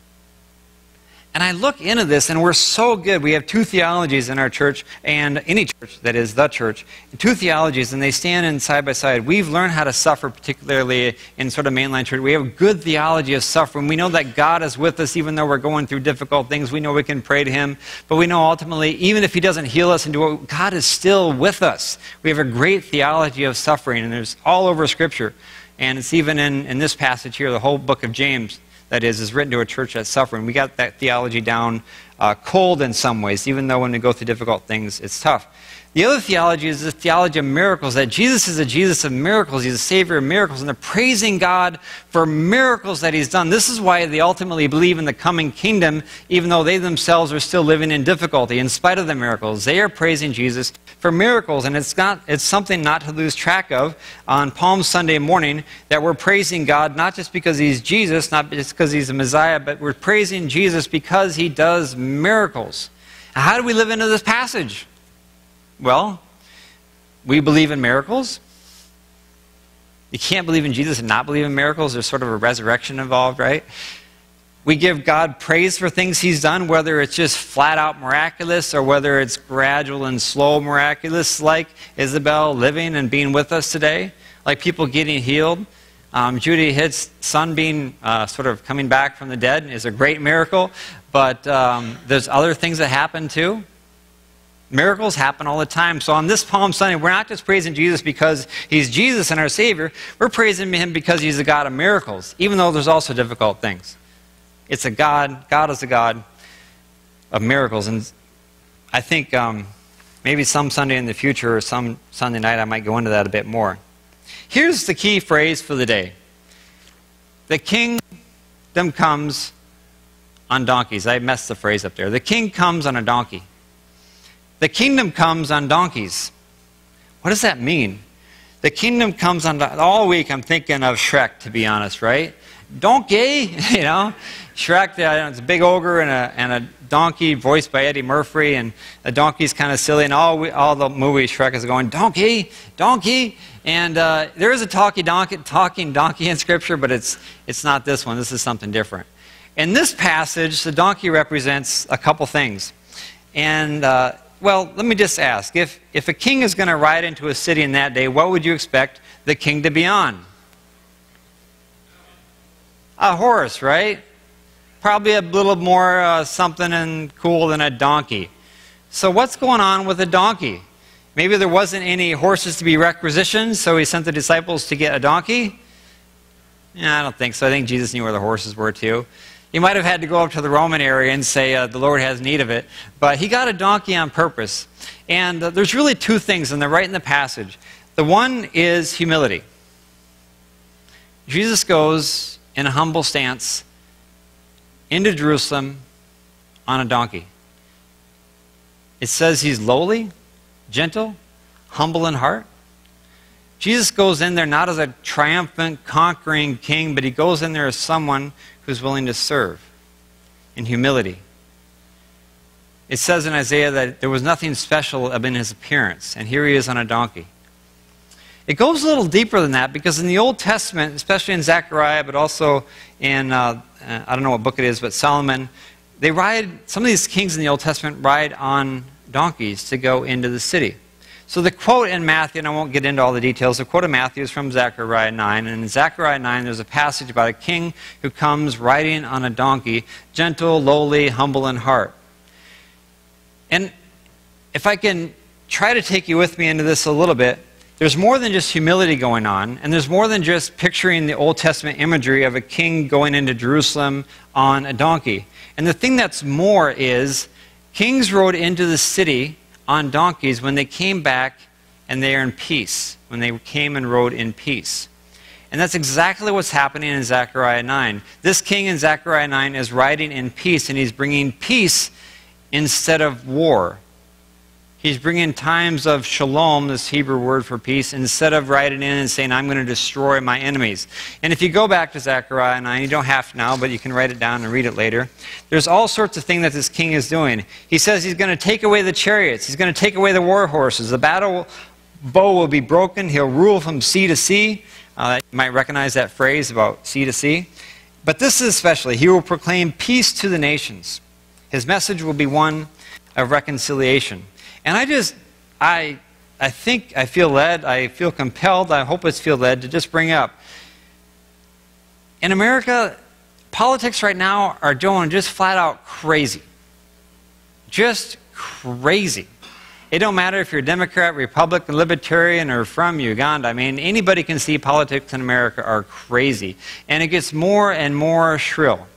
And I look into this, and we're so good. We have two theologies in our church, and any church, that is the church, two theologies, and they stand in side by side. We've learned how to suffer, particularly in sort of mainline church. We have a good theology of suffering. We know that God is with us even though we're going through difficult things. We know we can pray to him, but we know ultimately, even if he doesn't heal us and do what, God is still with us. We have a great theology of suffering, and there's all over Scripture. And it's even in, in this passage here, the whole book of James. That is, is written to a church that's suffering. We got that theology down uh, cold in some ways, even though when we go through difficult things, it's tough. The other theology is the theology of miracles, that Jesus is a Jesus of miracles. He's a Savior of miracles, and they're praising God for miracles that he's done. This is why they ultimately believe in the coming kingdom, even though they themselves are still living in difficulty. In spite of the miracles, they are praising Jesus for miracles, and it's, not, it's something not to lose track of on Palm Sunday morning, that we're praising God not just because he's Jesus, not just because he's the Messiah, but we're praising Jesus because he does miracles. How do we live into this passage? Well, we believe in miracles. You can't believe in Jesus and not believe in miracles. There's sort of a resurrection involved, right? We give God praise for things he's done, whether it's just flat out miraculous or whether it's gradual and slow miraculous, like Isabel living and being with us today, like people getting healed. Um, Judy Hitt's son being uh, sort of coming back from the dead is a great miracle, but um, there's other things that happen too. Miracles happen all the time. So on this Palm Sunday, we're not just praising Jesus because he's Jesus and our Savior. We're praising him because he's a God of miracles, even though there's also difficult things. It's a God, God is a God of miracles. And I think um, maybe some Sunday in the future or some Sunday night I might go into that a bit more. Here's the key phrase for the day. The kingdom comes on donkeys. I messed the phrase up there. The king comes on a donkey. The kingdom comes on donkeys. What does that mean? The kingdom comes on... All week I'm thinking of Shrek, to be honest, right? Donkey, you know? Shrek, it's a big ogre and a, and a donkey voiced by Eddie Murphy, and the donkey's kind of silly, and all, we, all the movie Shrek is going, donkey, donkey. And uh, there is a talkie donkey, talking donkey in Scripture, but it's, it's not this one. This is something different. In this passage, the donkey represents a couple things. And... Uh, Well, let me just ask, if, if a king is going to ride into a city in that day, what would you expect the king to be on? A horse, right? probably a little more uh, something and cool than a donkey. So what's going on with a donkey? Maybe there wasn't any horses to be requisitioned, so he sent the disciples to get a donkey? Yeah, I don't think so. I think Jesus knew where the horses were too. He might have had to go up to the Roman area and say, uh, the Lord has need of it. But he got a donkey on purpose. And uh, there's really two things, and they're right in the passage. The one is humility. Jesus goes in a humble stance into Jerusalem on a donkey. It says he's lowly, gentle, humble in heart. Jesus goes in there not as a triumphant, conquering king, but he goes in there as someone who's willing to serve in humility. It says in Isaiah that there was nothing special in his appearance, and here he is on a donkey. It goes a little deeper than that, because in the Old Testament, especially in Zechariah, but also in, uh, I don't know what book it is, but Solomon, they ride, some of these kings in the Old Testament ride on donkeys to go into the city. So the quote in Matthew, and I won't get into all the details, the quote in Matthew is from Zechariah nine, and in Zechariah nine there's a passage about a king who comes riding on a donkey, gentle, lowly, humble in heart. And if I can try to take you with me into this a little bit, there's more than just humility going on, and there's more than just picturing the Old Testament imagery of a king going into Jerusalem on a donkey. And the thing that's more is, kings rode into the city on donkeys when they came back and they are in peace, when they came and rode in peace. And that's exactly what's happening in Zechariah nine. This king in Zechariah nine is riding in peace, and he's bringing peace instead of war. He's bringing times of shalom, this Hebrew word for peace, instead of riding in and saying, I'm going to destroy my enemies. And if you go back to Zechariah nine, you don't have to now, but you can write it down and read it later. There's all sorts of things that this king is doing. He says he's going to take away the chariots. He's going to take away the war horses. The battle bow will be broken. He'll rule from sea to sea. Uh, you might recognize that phrase about sea to sea. But this is especially, he will proclaim peace to the nations. His message will be one of reconciliation. And I just, I, I think, I feel led, I feel compelled, I hope it's feel led to just bring up. In America, politics right now are going just flat out crazy. Just crazy. It don't matter if you're Democrat, Republican, Libertarian, or from Uganda. I mean, anybody can see politics in America are crazy. And it gets more and more shrill.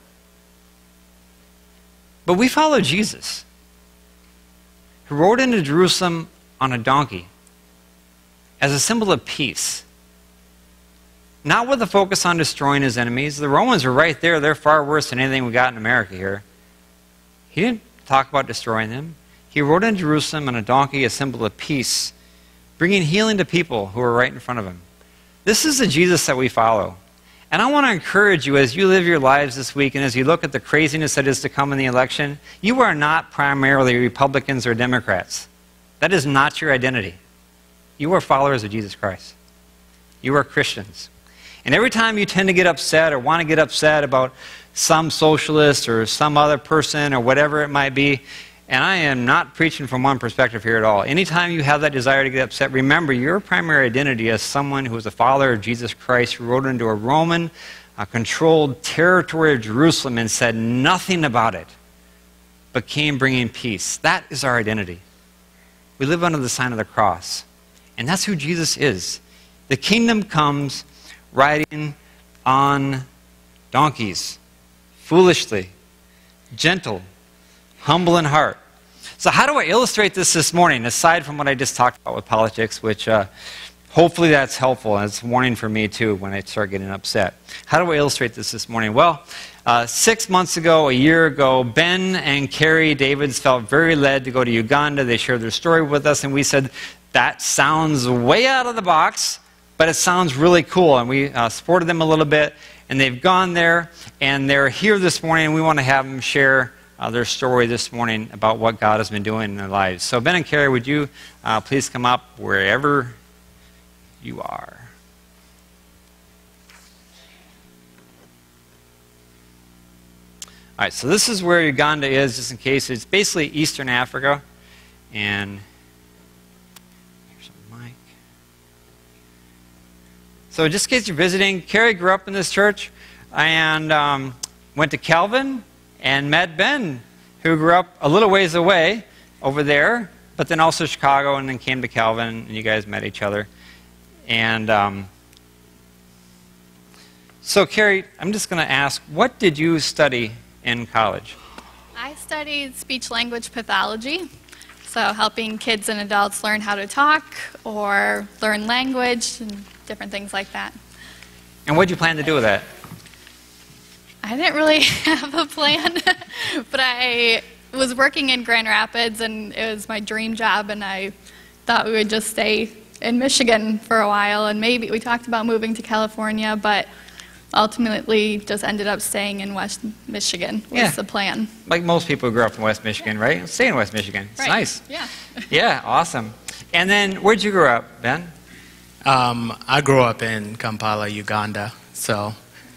But we follow Jesus, who rode into Jerusalem on a donkey as a symbol of peace. Not with a focus on destroying his enemies. The Romans were right there. They're far worse than anything we got in America here. He didn't talk about destroying them. He rode into Jerusalem on a donkey, a symbol of peace, bringing healing to people who were right in front of him. This is the Jesus that we follow. And I want to encourage you as you live your lives this week and as you look at the craziness that is to come in the election, you are not primarily Republicans or Democrats. That is not your identity. You are followers of Jesus Christ. You are Christians. And every time you tend to get upset or want to get upset about some socialist or some other person or whatever it might be, and I am not preaching from one perspective here at all. Anytime you have that desire to get upset, remember your primary identity as someone who is a follower of Jesus Christ, who rode into a Roman uh, controlled territory of Jerusalem and said nothing about it, but came bringing peace. That is our identity. We live under the sign of the cross. And that's who Jesus is. The kingdom comes riding on donkeys, foolishly, gentle, humble in heart. So how do I illustrate this this morning, aside from what I just talked about with politics, which uh, hopefully that's helpful, and it's a warning for me too when I start getting upset. How do I illustrate this this morning? Well, uh, six months ago, a year ago, Ben and Carrie Davids felt very led to go to Uganda. They shared their story with us, and we said, that sounds way out of the box, but it sounds really cool. And we uh, supported them a little bit, and they've gone there, and they're here this morning, and we want to have them share Uh, their story this morning about what God has been doing in their lives. So Ben and Carrie, would you uh, please come up wherever you are. All right, so this is where Uganda is, just in case. It's basically Eastern Africa. And here's a mic. So just in case you're visiting, Carrie grew up in this church and um, went to Calvin, and met Ben, who grew up a little ways away over there, but then also Chicago, and then came to Calvin, and you guys met each other. And um, so, Carrie, I'm just going to ask, what did you study in college? I studied speech-language pathology, so helping kids and adults learn how to talk or learn language and different things like that. And what did you plan to do with that? I didn't really have a plan, but I was working in Grand Rapids, and it was my dream job, and I thought we would just stay in Michigan for a while, and maybe we talked about moving to California, but ultimately just ended up staying in West Michigan was Yeah. the plan. Like most people who grew up in West Michigan, right? Stay in West Michigan. It's Right. nice. Yeah. Yeah, awesome. And then, where'd you grow up, Ben? Um, I grew up in Kampala, Uganda, so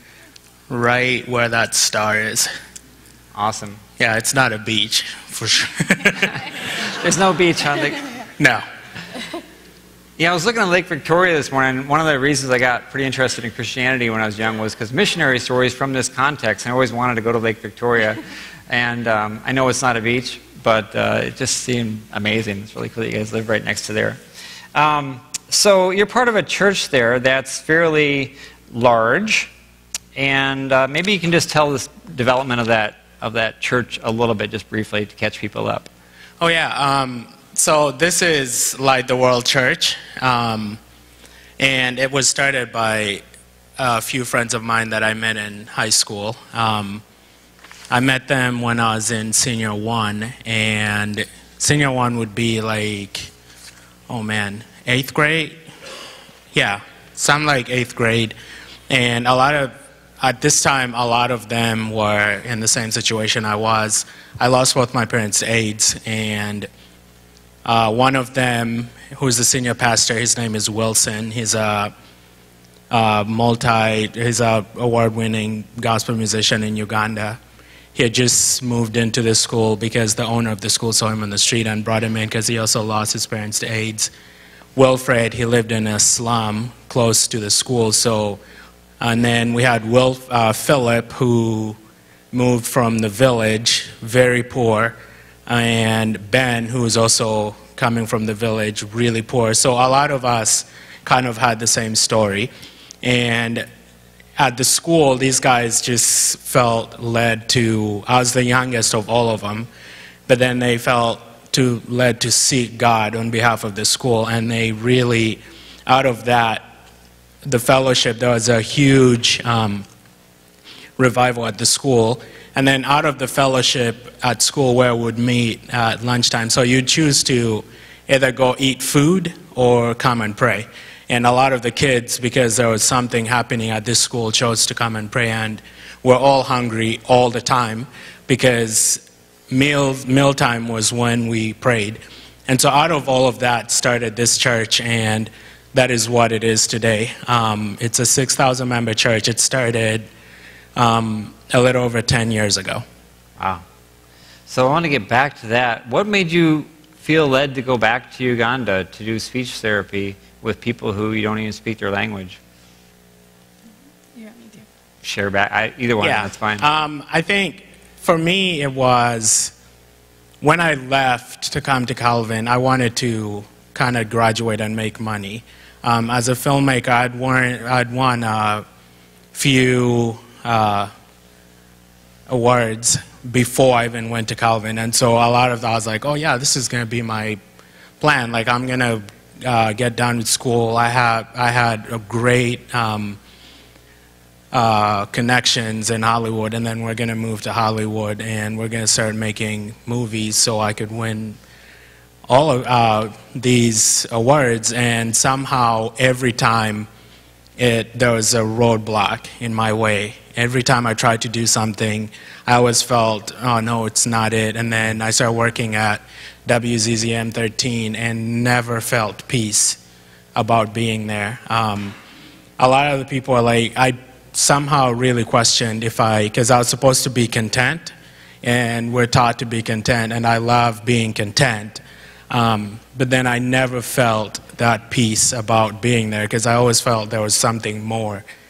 right where that star is. Awesome. Yeah, it's not a beach, for sure. There's no beach on the... No. Yeah, I was looking at Lake Victoria this morning, and one of the reasons I got pretty interested in Christianity when I was young was because missionary stories from this context, and I always wanted to go to Lake Victoria. And um, I know it's not a beach, but uh, it just seemed amazing. It's really cool that you guys live right next to there. Um, so you're part of a church there that's fairly large, and uh, maybe you can just tell this development of that, of that church a little bit, just briefly, to catch people up. Oh, yeah. Um, so this is Light the World Church, um, and it was started by a few friends of mine that I met in high school. Um, I met them when I was in senior one, and senior one would be like, oh man, eighth grade? Yeah, some like eighth grade. And a lot of, at this time, a lot of them were in the same situation I was. I lost both my parents to AIDS, and uh, one of them, who's the senior pastor, his name is Wilson. He's a, a multi, he's a award-winning gospel musician in Uganda. He had just moved into the school because the owner of the school saw him on the street and brought him in because he also lost his parents to AIDS. Wilfred, he lived in a slum close to the school, so, and then we had Will, uh, Philip, who moved from the village, very poor, and Ben, who was also coming from the village, really poor. So a lot of us kind of had the same story. And at the school, these guys just felt led to, I was the youngest of all of them, but then they felt to led to seek God on behalf of the school, and they really, out of that, the fellowship, there was a huge um, revival at the school. And then out of the fellowship at school where we would meet at lunchtime, so you'd choose to either go eat food or come and pray. And a lot of the kids, because there was something happening at this school, chose to come and pray, and we're all hungry all the time because meal mealtime was when we prayed. And so out of all of that started this church, and that is what it is today. Um, it's a six thousand member church. It started um, a little over ten years ago. Wow. So I want to get back to that. What made you feel led to go back to Uganda to do speech therapy with people who you don't even speak their language? You want me to? Share back. I, either one, Yeah. that's fine. Um, I think for me it was when I left to come to Calvin, I wanted to kind of graduate and make money. Um, as a filmmaker, I'd won, I'd won a few uh, awards before I even went to Calvin, and so a lot of that I was like, oh yeah, this is going to be my plan. Like, I'm going to uh, get done with school. I had I had a great um, uh, connections in Hollywood, and then we're going to move to Hollywood, and we're going to start making movies so I could win all of uh, these awards. And somehow every time it there was a roadblock in my way. Every time I tried to do something, I always felt, oh no, it's not it. And then I started working at W Z Z M thirteen and never felt peace about being there. Um, a lot of the people are like, I somehow really questioned if I, because I was supposed to be content, and we're taught to be content, and I love being content. Um, but then I never felt that peace about being there, because I always felt there was something more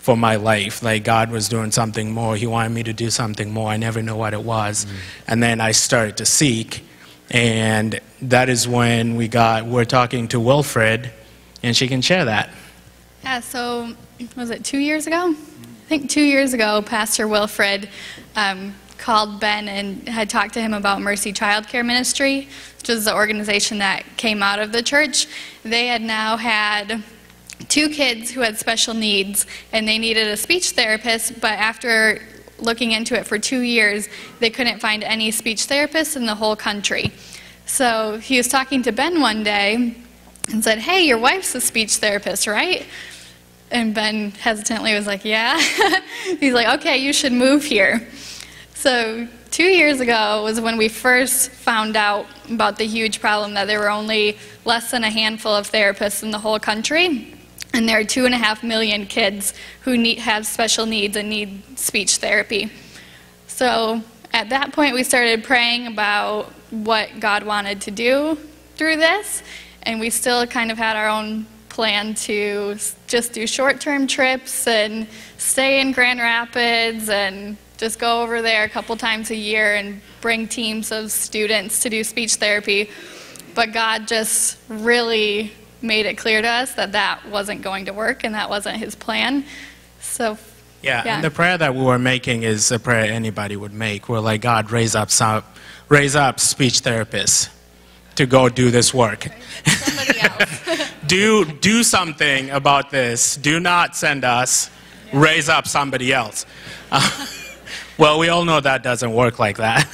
for my life. Like God was doing something more. He wanted me to do something more. I never knew what it was. Mm-hmm. And then I started to seek. And that is when we got, we're talking to Wilfred, and she can share that. Yeah, so was it two years ago? I think two years ago, Pastor Wilfred um, called Ben and had talked to him about Mercy Child Care Ministry, which is the organization that came out of the church. They had now had two kids who had special needs, and they needed a speech therapist, but after looking into it for two years, they couldn't find any speech therapists in the whole country. So he was talking to Ben one day and said, "Hey, your wife's a speech therapist, right?" And Ben hesitantly was like, "Yeah." He's like, "Okay, you should move here." So two years ago was when we first found out about the huge problem that there were only less than a handful of therapists in the whole country. And there are two and a half million kids who need, have special needs and need speech therapy. So at that point, we started praying about what God wanted to do through this. And we still kind of had our own plan to just do short-term trips and stay in Grand Rapids and just go over there a couple times a year and bring teams of students to do speech therapy. But God just really made it clear to us that that wasn't going to work and that wasn't his plan. So yeah, yeah. And the prayer that we were making is a prayer anybody would make. We're like, God, raise up some, raise up speech therapists to go do this work. Somebody else. do do something about this. Do not send us. Yeah. Raise up somebody else. Uh, well, we all know that doesn't work like that.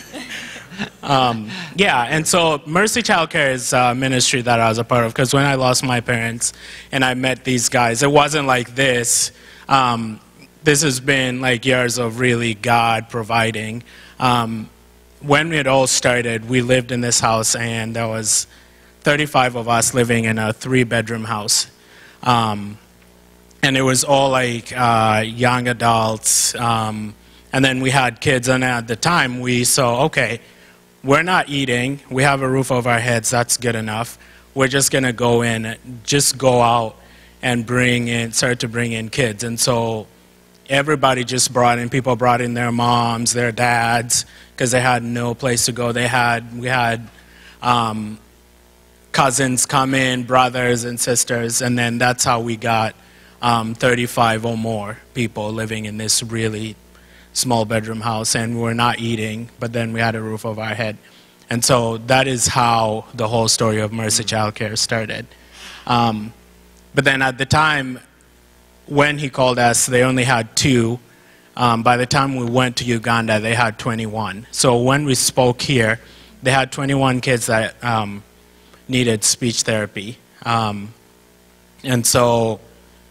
Um, yeah, and so Mercy Child Care is a ministry that I was a part of, because when I lost my parents and I met these guys, it wasn't like this. Um, this has been like years of really God providing. Um, when it all started, we lived in this house, and there was thirty-five of us living in a three-bedroom house. Um, and it was all like uh, young adults, um, and then we had kids, and at the time we saw, okay, we're not eating. We have a roof over our heads. That's good enough. We're just going to go in, just go out and bring in, start to bring in kids. And so everybody just brought in, people brought in their moms, their dads, because they had no place to go. They had, we had um, cousins come in, brothers and sisters, and then that's how we got um, thirty-five or more people living in this really small bedroom house, and we were not eating, but then we had a roof over our head. And so that is how the whole story of Mercy Child Care started. Um, but then at the time, when he called us, they only had two. Um, by the time we went to Uganda, they had twenty-one. So when we spoke here, they had twenty-one kids that um, needed speech therapy. Um, and so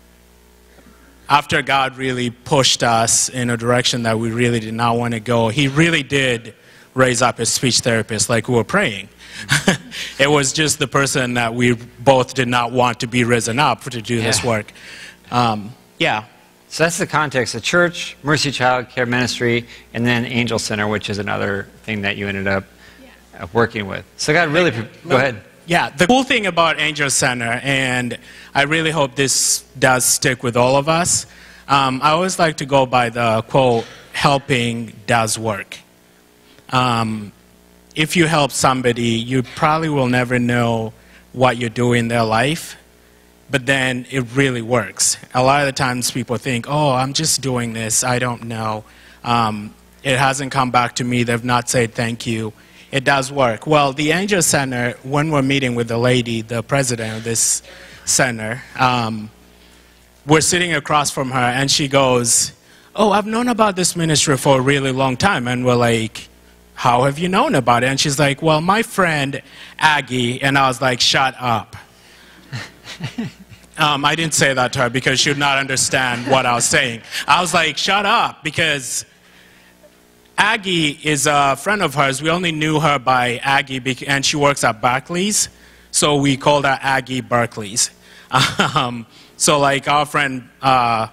after God really pushed us in a direction that we really did not want to go, he really did raise up his speech therapist like we were praying. It was just the person that we both did not want to be risen up to do yeah. this work. Um, yeah. So that's the context, the church, Mercy Child Care Ministry, and then Angel Center, which is another thing that you ended up yeah. uh, working with. So God really, go no, ahead. Yeah, the cool thing about Angel Center, and I really hope this does stick with all of us, um, I always like to go by the quote, helping does work. Um, if you help somebody, you probably will never know what you're doing in their life, but then it really works. A lot of the times people think, oh, I'm just doing this, I don't know. Um, it hasn't come back to me, they've not said thank you. It does work. Well, the Angel Center, when we're meeting with the lady, the president of this center, um, we're sitting across from her, and she goes, oh, I've known about this ministry for a really long time. And we're like, how have you known about it? And she's like, well, my friend Aggie, and I was like, shut up. um, I didn't say that to her because she would not understand what I was saying. I was like, shut up, because Aggie is a friend of hers. We only knew her by Aggie, and she works at Barclays, so we called her Aggie Barclays. Um, so like our friend uh,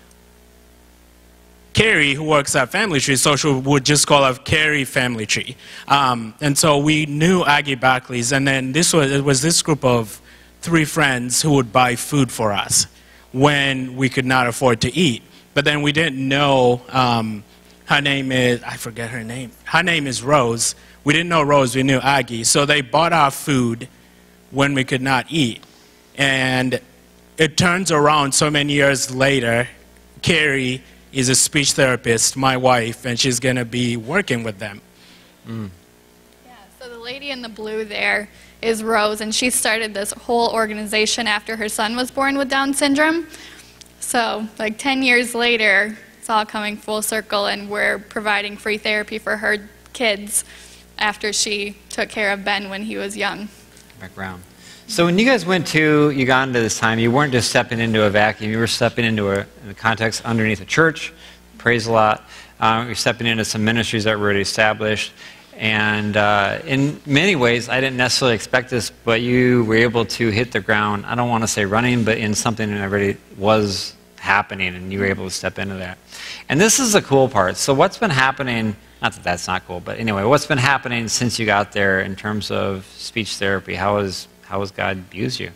Carrie, who works at Family Tree, so she would just call her Carrie Family Tree. Um, and so we knew Aggie Barclays, and then this was, it was this group of three friends who would buy food for us when we could not afford to eat. but then we didn't know um, her name is, I forget her name. Her name is Rose. We didn't know Rose, we knew Aggie. So they bought our food when we could not eat. And it turns around so many years later, Carrie is a speech therapist, my wife, and she's going to be working with them. Mm. Yeah, so the lady in the blue there is Rose, and she started this whole organization after her son was born with Down syndrome. So like ten years later, it's all coming full circle, and we're providing free therapy for her kids after she took care of Ben when he was young. Background. So when you guys went to Uganda this time, you weren't just stepping into a vacuum, you were stepping into a, in a context underneath a church, praise a lot. Um, you're stepping into some ministries that were already established. And uh, in many ways, I didn't necessarily expect this, but you were able to hit the ground, I don't want to say running, but in something that already was happening, and you were able to step into that. And this is the cool part. So what's been happening, not that that's not cool, but anyway, what's been happening since you got there in terms of speech therapy? How is, how has God used you?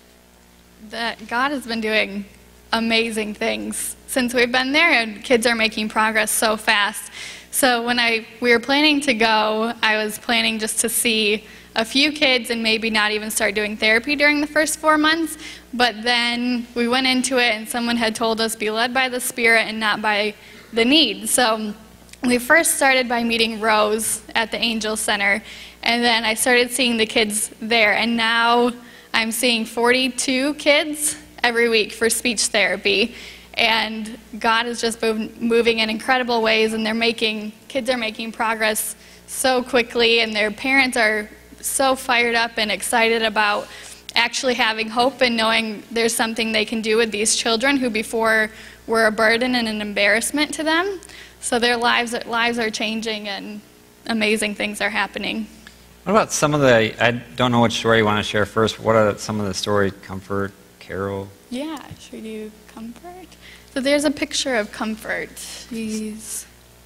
That God has been doing amazing things since we've been there, and kids are making progress so fast. So when I we were planning to go, I was planning just to see a few kids and maybe not even start doing therapy during the first four months. But then we went into it, and someone had told us, be led by the Spirit and not by the need. So we first started by meeting Rose at the Angel Center, and then I started seeing the kids there, and now I'm seeing forty-two kids every week for speech therapy. And God is just moving in incredible ways, and they're making, kids are making progress so quickly, and their parents are so fired up and excited about actually having hope and knowing there's something they can do with these children who before were a burden and an embarrassment to them. So their lives, lives are changing, and amazing things are happening. What about some of the, I don't know which story you want to share first, but what are some of the stories, Comfort, Carol? Yeah, should we do Comfort? So there's a picture of Comfort. She's,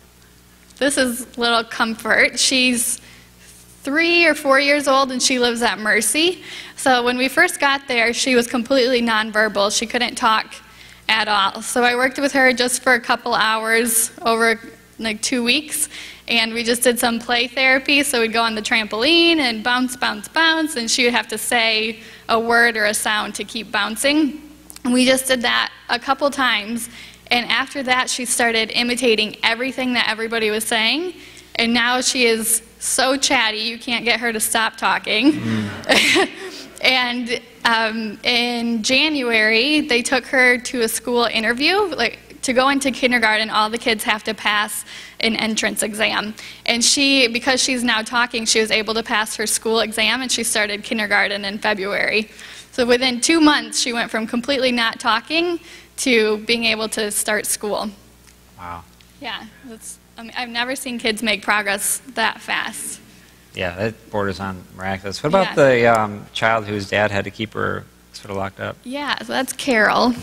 this is little Comfort. She's three or four years old, and she lives at Mercy. So when we first got there, she was completely nonverbal. She couldn't talk at all. So I worked with her just for a couple hours over like two weeks, and we just did some play therapy. So we'd go on the trampoline and bounce, bounce, bounce, and she would have to say a word or a sound to keep bouncing. And we just did that a couple times, and after that she started imitating everything that everybody was saying, and now she is so chatty you can't get her to stop talking. Mm. And um, in January they took her to a school interview. Like, to go into kindergarten, all the kids have to pass an entrance exam, and she, because she's now talking, she was able to pass her school exam, and she started kindergarten in February. So within two months, she went from completely not talking to being able to start school. Wow. Yeah, that's, I mean, I've never seen kids make progress that fast. Yeah, that borders on miraculous. What about Yeah. the um, child whose dad had to keep her sort of locked up? Yeah, so that's Carol,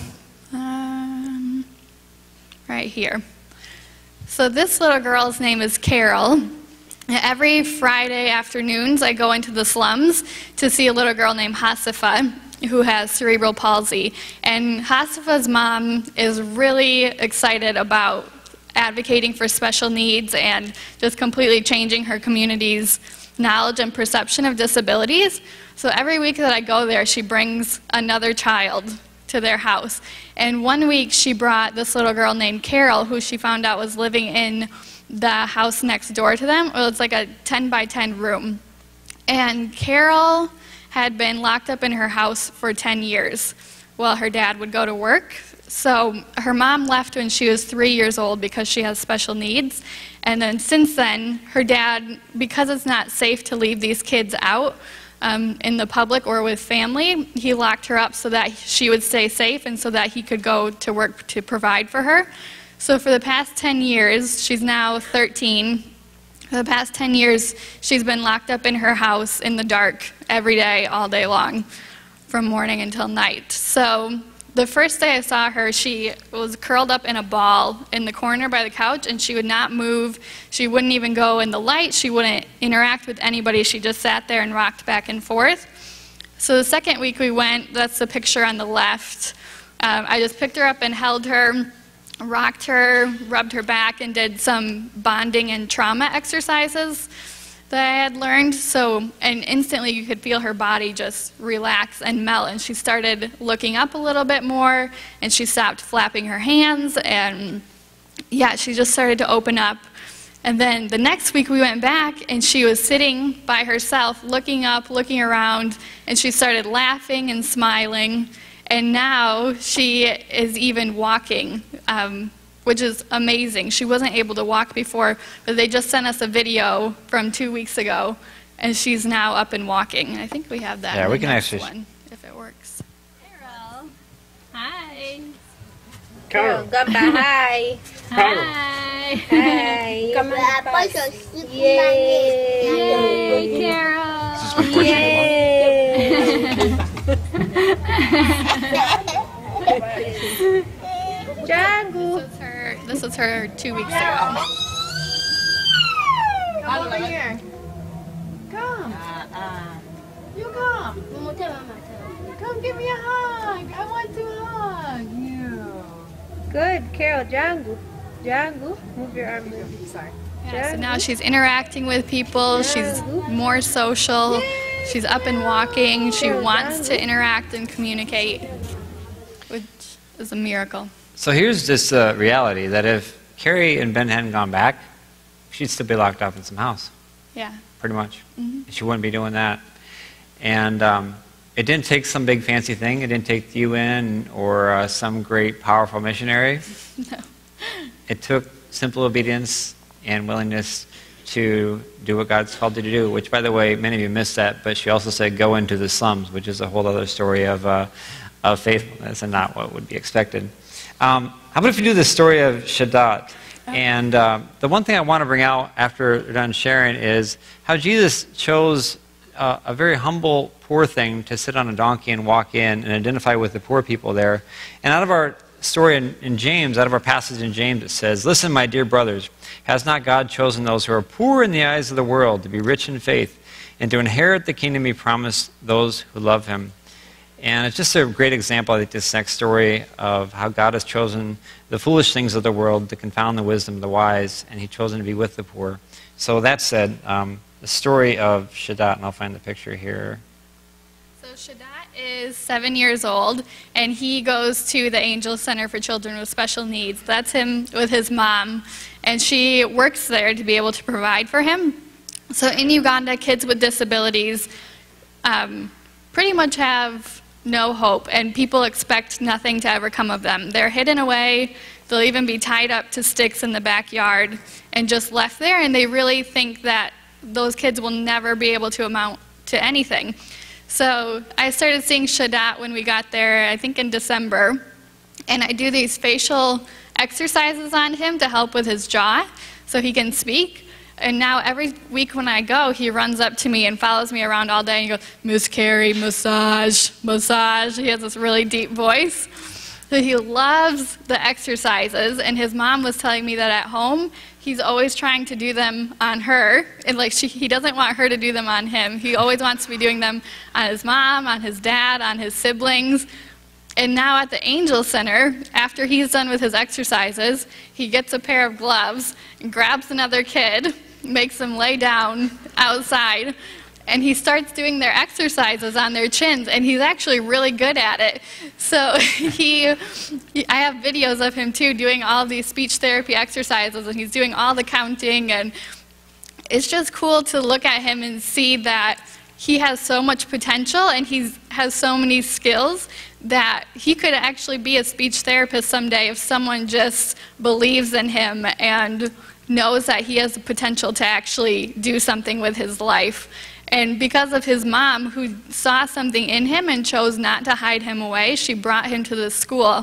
um, right here. So this little girl's name is Carol. Every Friday afternoons, I go into the slums to see a little girl named Hasifa who has cerebral palsy. And Hasifa's mom is really excited about advocating for special needs and just completely changing her community's knowledge and perception of disabilities. So every week that I go there, she brings another child to their house. And one week she brought this little girl named Carol, who she found out was living in the house next door to them. Well, it's like a ten by ten room. And Carol had been locked up in her house for ten years while her dad would go to work. So her mom left when she was three years old because she has special needs. And then since then, her dad, because it's not safe to leave these kids out um, in the public or with family, he locked her up so that she would stay safe and so that he could go to work to provide for her. So for the past ten years, she's now thirteen, for the past ten years, she's been locked up in her house in the dark every day, all day long, from morning until night. So the first day I saw her, she was curled up in a ball in the corner by the couch, and she would not move. She wouldn't even go in the light. She wouldn't interact with anybody. She just sat there and rocked back and forth. So the second week we went, that's the picture on the left. Um, I just picked her up and held her. rocked her, rubbed her back, and did some bonding and trauma exercises that I had learned. So, and instantly you could feel her body just relax and melt. And she started looking up a little bit more, and she stopped flapping her hands, and yeah, she just started to open up. And then the next week we went back, and she was sitting by herself, looking up, looking around, and she started laughing and smiling. And now she is even walking, um, which is amazing. She wasn't able to walk before, but they just sent us a video from two weeks ago, and she's now up and walking. I think we have that Yeah, in we the can next actually- one, if it works. Carol. Hi. Carol, gamba, hi. Hi. Hi. Come on. Yay. Yay, Carol. This is my portion. Django. This was her, this was her two weeks ago. Come over here. Come. You come. Come give me a hug. I want to hug you. Good, Carol. Django. Django. Move your arm. Sorry. Yeah, so now she's interacting with people. She's more social. She's up and walking. She wants to interact and communicate, which is a miracle. So here's this uh, reality that if Carrie and Ben hadn't gone back, she'd still be locked up in some house, Yeah. pretty much. Mm-hmm. She wouldn't be doing that. And um, it didn't take some big fancy thing. It didn't take the U N or uh, some great powerful missionary. No. It took simple obedience and willingness to do what God's called you to do, which, by the way, many of you missed that, but she also said go into the slums, which is a whole other story of, uh, of faithfulness and not what would be expected. Um, how about if you do the story of Shadat? And uh, the one thing I want to bring out after we're done sharing is how Jesus chose uh, a very humble, poor thing to sit on a donkey and walk in and identify with the poor people there. And out of our story in, in James, out of our passage in James, it says, "Listen, my dear brothers, has not God chosen those who are poor in the eyes of the world to be rich in faith and to inherit the kingdom he promised those who love him?" And it's just a great example, I think, this next story of how God has chosen the foolish things of the world to confound the wisdom of the wise, and he's chosen to be with the poor. So that said, um, the story of Shadat, and I'll find the picture here. So Shadat is seven years old, and he goes to the Angel Center for Children with Special Needs. That's him with his mom, and she works there to be able to provide for him. So in Uganda, kids with disabilities um, pretty much have no hope, and people expect nothing to ever come of them. They're hidden away. They'll even be tied up to sticks in the backyard and just left there, and they really think that those kids will never be able to amount to anything. So I started seeing Shadat when we got there, I think in December, and I do these facial exercises on him to help with his jaw so he can speak. And now every week when I go, he runs up to me and follows me around all day and he goes, "Miss Carrie, massage, massage." He has this really deep voice. So he loves the exercises, and his mom was telling me that at home, he's always trying to do them on her, and like she, he doesn't want her to do them on him. He always wants to be doing them on his mom, on his dad, on his siblings. And now at the Angel Center, after he's done with his exercises, he gets a pair of gloves and grabs another kid, makes them lay down outside, and he starts doing their exercises on their chins, and he's actually really good at it. So he, he I have videos of him too doing all these speech therapy exercises, and he's doing all the counting, and it's just cool to look at him and see that he has so much potential and he has so many skills that he could actually be a speech therapist someday if someone just believes in him and knows that he has the potential to actually do something with his life. And because of his mom, who saw something in him and chose not to hide him away, she brought him to the school.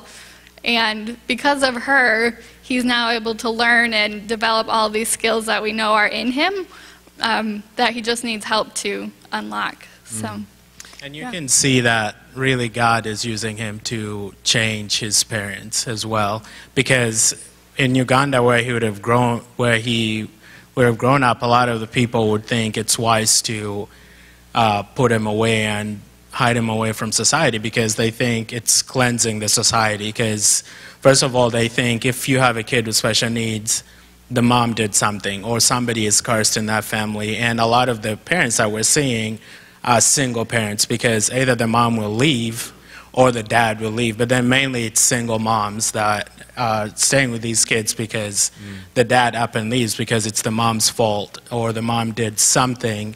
And because of her, he's now able to learn and develop all these skills that we know are in him, um, that he just needs help to unlock. So, mm. And you yeah. can see that really God is using him to change his parents as well, because in Uganda, where he would have grown, where he would have grown up, a lot of the people would think it's wise to uh, put him away and hide them away from society because they think it's cleansing the society. Because first of all, they think if you have a kid with special needs, the mom did something or somebody is cursed in that family. And a lot of the parents that we're seeing are single parents because either the mom will leave or the dad will leave. But then mainly it's single moms that are staying with these kids because mm. the dad up and leaves because it's the mom's fault or the mom did something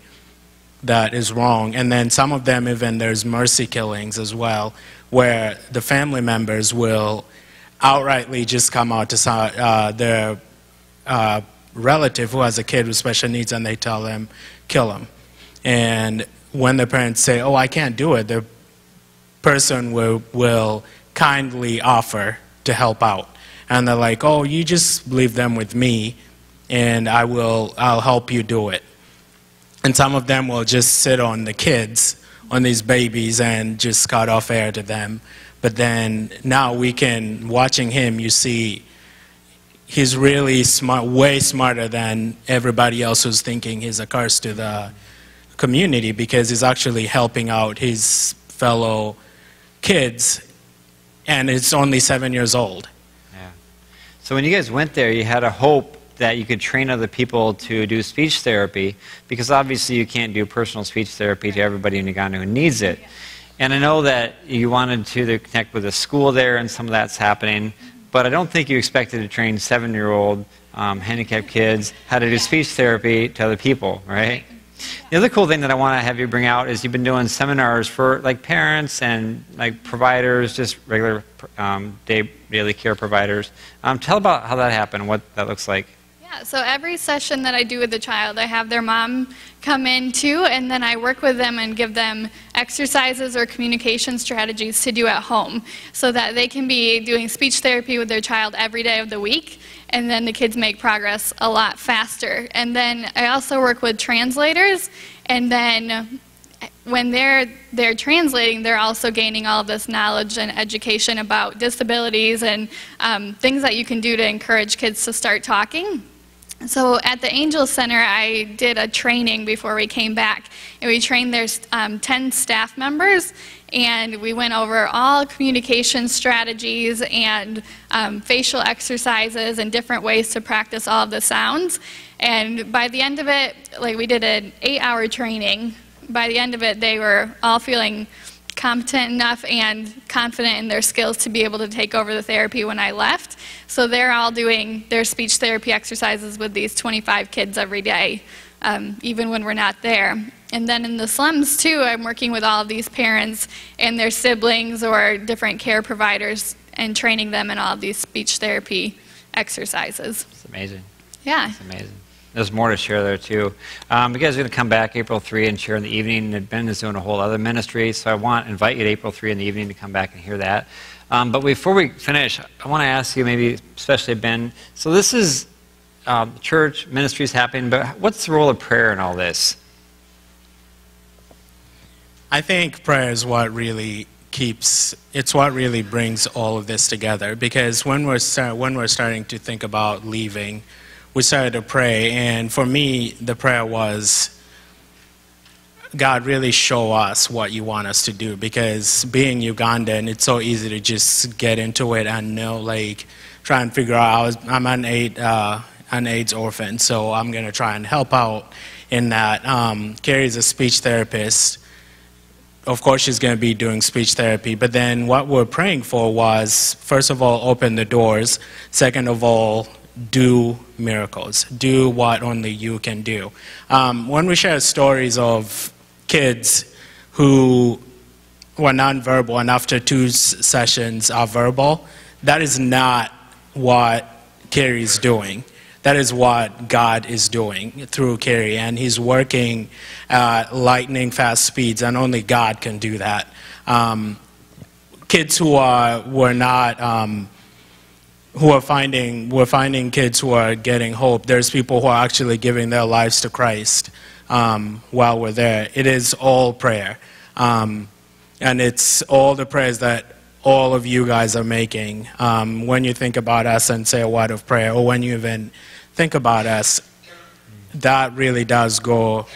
that is wrong. And then some of them, even there's mercy killings as well, where the family members will outrightly just come out to uh, their uh, relative who has a kid with special needs and they tell them, kill him. And when the parents say, oh, I can't do it, the person will, will kindly offer to help out. And they're like, oh, you just leave them with me and I will, I'll help you do it. And some of them will just sit on the kids, on these babies, and just cut off air to them. But then now we can, watching him, you see he's really smart, way smarter than everybody else who's thinking he's a curse to the community because he's actually helping out his fellow kids, and it's only seven years old. Yeah. So when you guys went there, you had a hope that you could train other people to do speech therapy, because obviously you can't do personal speech therapy to everybody in Uganda who needs it. And I know that you wanted to connect with a school there, and some of that's happening, but I don't think you expected to train seven-year-old um, handicapped kids how to do speech therapy to other people, right? The other cool thing that I want to have you bring out is you've been doing seminars for like parents and like providers, just regular um, day, daily care providers. Um, tell about how that happened, what that looks like. Yeah, so every session that I do with the child, I have their mom come in too, and then I work with them and give them exercises or communication strategies to do at home so that they can be doing speech therapy with their child every day of the week, and then the kids make progress a lot faster. And then I also work with translators, and then when they're, they're translating, they're also gaining all of this knowledge and education about disabilities and um, things that you can do to encourage kids to start talking. So at the Angel Center, I did a training before we came back, and we trained their um, ten staff members, and we went over all communication strategies and um, facial exercises and different ways to practice all of the sounds. And by the end of it, like we did an eight-hour training. By the end of it, they were all feeling competent enough and confident in their skills to be able to take over the therapy when I left. So they're all doing their speech therapy exercises with these twenty-five kids every day, um, even when we're not there. And then in the slums too, I'm working with all of these parents and their siblings or different care providers and training them in all of these speech therapy exercises. It's amazing. Yeah. It's amazing. There's more to share there too. Um, you guys are going to come back April third and share in the evening. And Ben is doing a whole other ministry, so I want to invite you to April third in the evening to come back and hear that. Um, but before we finish, I want to ask you, maybe especially Ben, so this is um, church, ministries happening, but what's the role of prayer in all this? I think prayer is what really keeps, it's what really brings all of this together, because when we're, start, when we're starting to think about leaving, we started to pray, and for me, the prayer was, God, really show us what you want us to do, because being Ugandan, it's so easy to just get into it and know, like, try and figure out, I was, I'm an, AIDS, uh, an AIDS orphan, so I'm going to try and help out in that. Um, Carrie's a speech therapist. Of course, she's going to be doing speech therapy, but then what we're praying for was, first of all, open the doors. Second of all, do miracles. Do what only you can do. Um, when we share stories of kids who were nonverbal and after two s- sessions are verbal, that is not what Carrie's doing. That is what God is doing through Carrie, and he's working at lightning fast speeds, and only God can do that. Um, kids who are were not um, who are finding we're finding kids who are getting hope. There's people who are actually giving their lives to Christ um, while we're there. It is all prayer, um, and it's all the prayers that all of you guys are making. Um, when you think about us and say a word of prayer, or when you even think about us, that really does go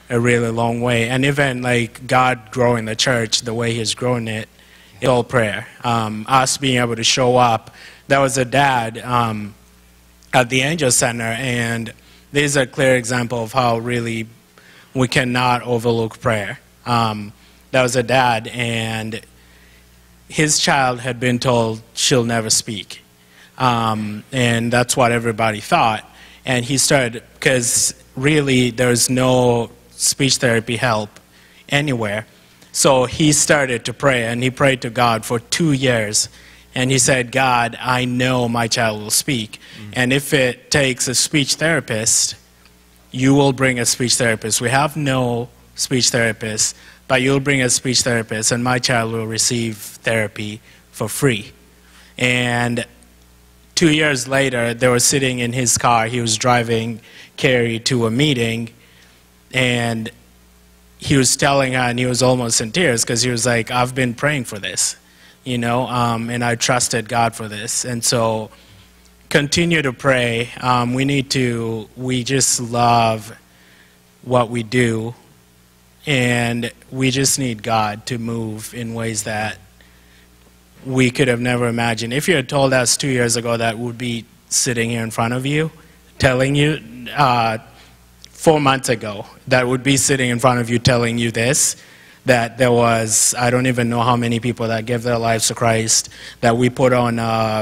a really long way. And even like God growing the church the way He's growing it, it's all prayer. Um, us being able to show up. There was a dad um, at the Angel Center, and this is a clear example of how really we cannot overlook prayer. Um, there was a dad, and his child had been told she'll never speak. Um, and that's what everybody thought. And he started, because really there's no speech therapy help anywhere. So he started to pray, and he prayed to God for two years. And he said, God, I know my child will speak. Mm-hmm. And if it takes a speech therapist, you will bring a speech therapist. We have no speech therapist, but you'll bring a speech therapist, and my child will receive therapy for free. And two years later, they were sitting in his car. He was driving Carrie to a meeting, and he was telling her, and he was almost in tears, because he was like, I've been praying for this, you know, um, and I trusted God for this. And so continue to pray. Um, we need to, we just love what we do, and we just need God to move in ways that we could have never imagined. If you had told us two years ago that we'd be sitting here in front of you, telling you, uh, four months ago, that would be sitting in front of you telling you this, that there was, I don't even know how many people that gave their lives to Christ, that we put on a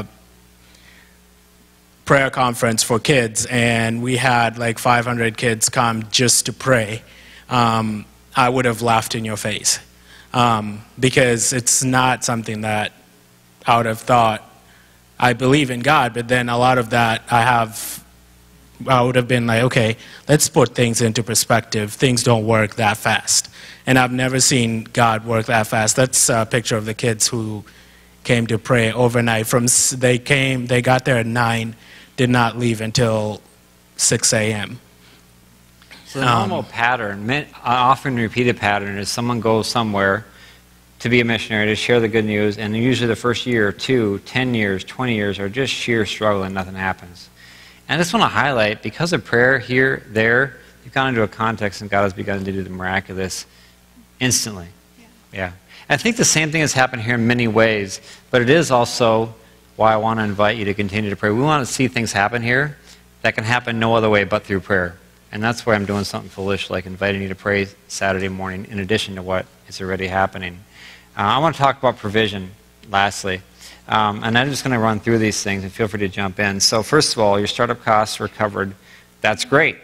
prayer conference for kids, and we had like five hundred kids come just to pray, um, I would have laughed in your face. Um, because it's not something that I would have thought. I believe in God, but then a lot of that I have, I would have been like, okay, let's put things into perspective. Things don't work that fast. And I've never seen God work that fast. That's a picture of the kids who came to pray overnight. From they came, they got there at nine, did not leave until six a m So the normal um, pattern, often repeated pattern, is someone goes somewhere to be a missionary, to share the good news, and usually the first year or two, ten years, twenty years, are just sheer struggle and nothing happens. And I just want to highlight, because of prayer here, there, you've gone into a context and God has begun to do the miraculous instantly. Yeah. yeah. I think the same thing has happened here in many ways, but it is also why I want to invite you to continue to pray. We want to see things happen here that can happen no other way but through prayer. And that's why I'm doing something foolish, like inviting you to pray Saturday morning in addition to what is already happening. Uh, I want to talk about provision, lastly. Um, and I'm just going to run through these things, and feel free to jump in. So first of all, your startup costs were covered. That's great.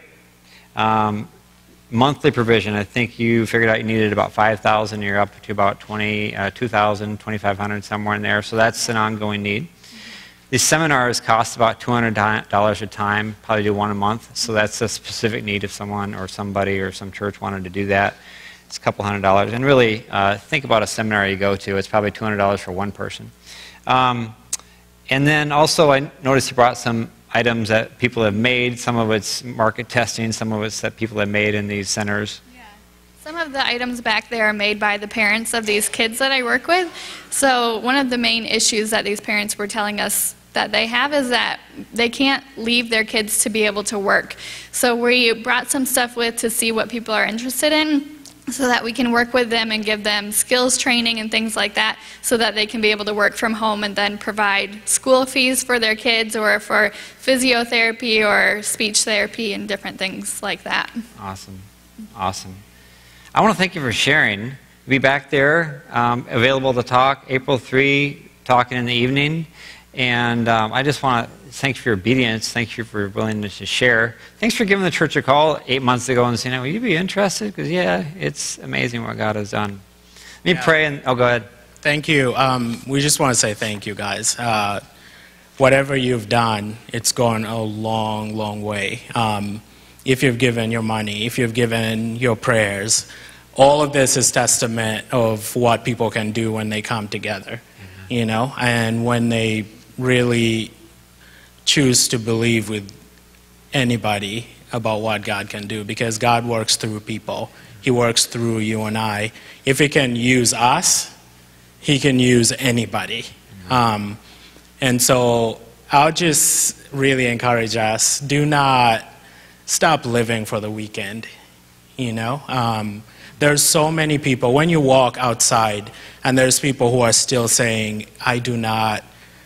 Um, monthly provision, I think you figured out you needed about five thousand dollars. You're up to about twenty, uh, two thousand dollars, twenty-five hundred dollars, somewhere in there. So that's an ongoing need. These seminars cost about two hundred dollars a time, probably do one a month. So that's a specific need if someone or somebody or some church wanted to do that. It's a couple hundred dollars. And really, uh, think about a seminar you go to. It's probably two hundred dollars for one person. Um, and then also, I noticed you brought some items that people have made. Some of it's market testing, some of it's that people have made in these centers. Yeah. Some of the items back there are made by the parents of these kids that I work with. So one of the main issues that these parents were telling us that they have is that they can't leave their kids to be able to work. So we brought some stuff with to see what people are interested in, so that we can work with them and give them skills training and things like that, so that they can be able to work from home and then provide school fees for their kids, or for physiotherapy or speech therapy and different things like that. Awesome. Awesome. I want to thank you for sharing. Be back there, um, available to talk, April third, talking in the evening. And um, I just want to thank you for your obedience. Thank you for your willingness to share. Thanks for giving the church a call eight months ago and saying, will you be interested? Because, yeah, it's amazing what God has done. Let me yeah. pray and, oh, go ahead. Thank you. Um, we just want to say thank you, guys. Uh, whatever you've done, it's gone a long, long way. Um, if you've given your money, if you've given your prayers, all of this is testament of what people can do when they come together, mm-hmm. you know, and when they really choose to believe with anybody about what God can do, because God works through people. He works through you and I. If He can use us, He can use anybody. Mm-hmm. Um, and so I'll just really encourage us, do not stop living for the weekend. you know? Um, there's so many people, when you walk outside, and there's people who are still saying, I do not.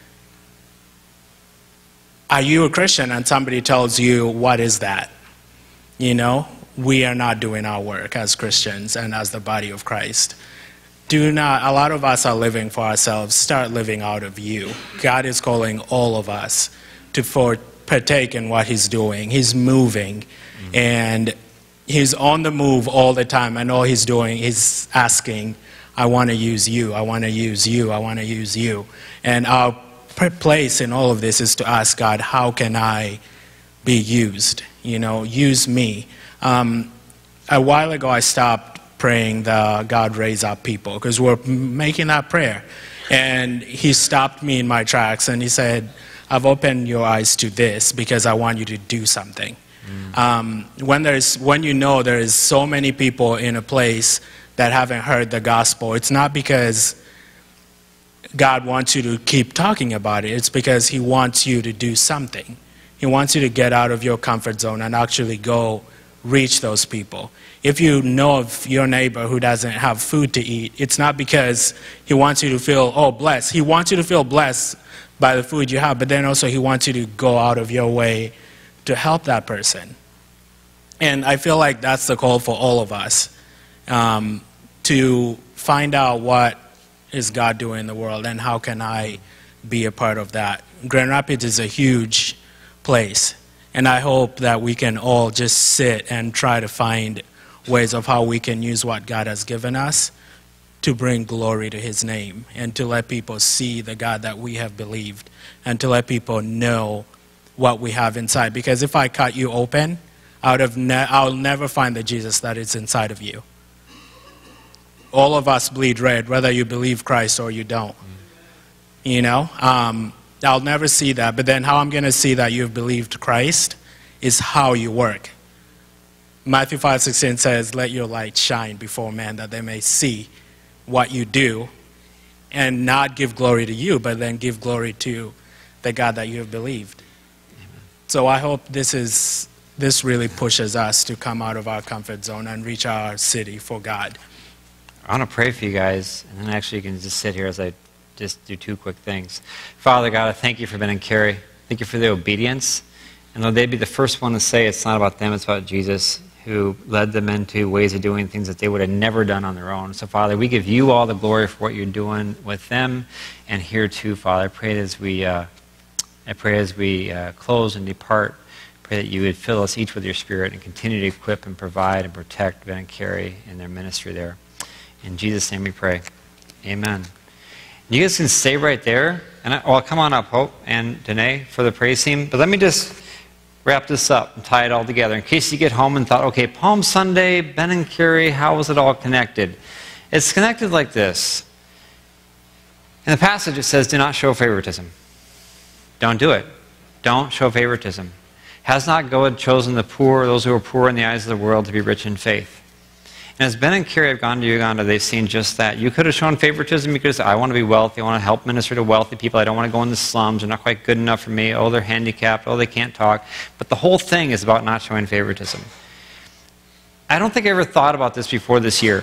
Are you a Christian? And somebody tells you, what is that? You know, we are not doing our work as Christians and as the body of Christ. Do not, a lot of us are living for ourselves. Start living out of you. God is calling all of us to for, partake in what he's doing. He's moving, mm-hmm. and he's on the move all the time, and all he's doing is asking, I want to use you, I want to use you, I want to use you. And our place in all of this is to ask God, how can I be used? You know, use me. Um, a while ago, I stopped praying the God raise up people, because we're making that prayer. And he stopped me in my tracks, and he said, I've opened your eyes to this because I want you to do something. Mm. Um, when, there's, when you know there is so many people in a place that haven't heard the gospel, it's not because God wants you to keep talking about it. It's because he wants you to do something. He wants you to get out of your comfort zone and actually go reach those people. If you know of your neighbor who doesn't have food to eat, it's not because he wants you to feel, oh, blessed. He wants you to feel blessed by the food you have, but then also he wants you to go out of your way to help that person. And I feel like that's the call for all of us, um, to find out what is God doing in the world and how can I be a part of that. Grand Rapids is a huge place, and I hope that we can all just sit and try to find ways of how we can use what God has given us to bring glory to his name, and to let people see the God that we have believed, and to let people know what we have inside. Because if I cut you open, out of ne- I'll never find the Jesus that is inside of you. All of us bleed red, whether you believe Christ or you don't. You know, um, I'll never see that. But then how I'm going to see that you've believed Christ is how you work. Matthew five sixteen says, let your light shine before men, that they may see what you do, and not give glory to you, but then give glory to the God that you have believed. Amen. So I hope this is this really pushes us to come out of our comfort zone and reach our city for God. I want to pray for you guys, and then actually you can just sit here as I just do two quick things. Father God, I thank you for Ben and Carrie. Thank you for their obedience. And Lord, they'd be the first one to say it's not about them, it's about Jesus, who led them into ways of doing things that they would have never done on their own. So, Father, we give you all the glory for what you're doing with them and here too, Father. I pray as we, uh, I pray as we uh, close and depart, pray that you would fill us each with your Spirit and continue to equip and provide and protect Ben and Carrie in their ministry there. In Jesus' name we pray. Amen. You guys can stay right there. And I, well, come on up, Hope and Danae, for the praise team. But let me just wrap this up and tie it all together. In case you get home and thought, okay, Palm Sunday, Ben and Carrie, how was it all connected? It's connected like this. In the passage it says, do not show favoritism. Don't do it. Don't show favoritism. Has not God chosen the poor, those who are poor in the eyes of the world, to be rich in faith? And as Ben and Carrie have gone to Uganda, they've seen just that. You could have shown favoritism. You could have said, I want to be wealthy. I want to help minister to wealthy people. I don't want to go in the slums. They're not quite good enough for me. Oh, they're handicapped. Oh, they can't talk. But the whole thing is about not showing favoritism. I don't think I ever thought about this before this year.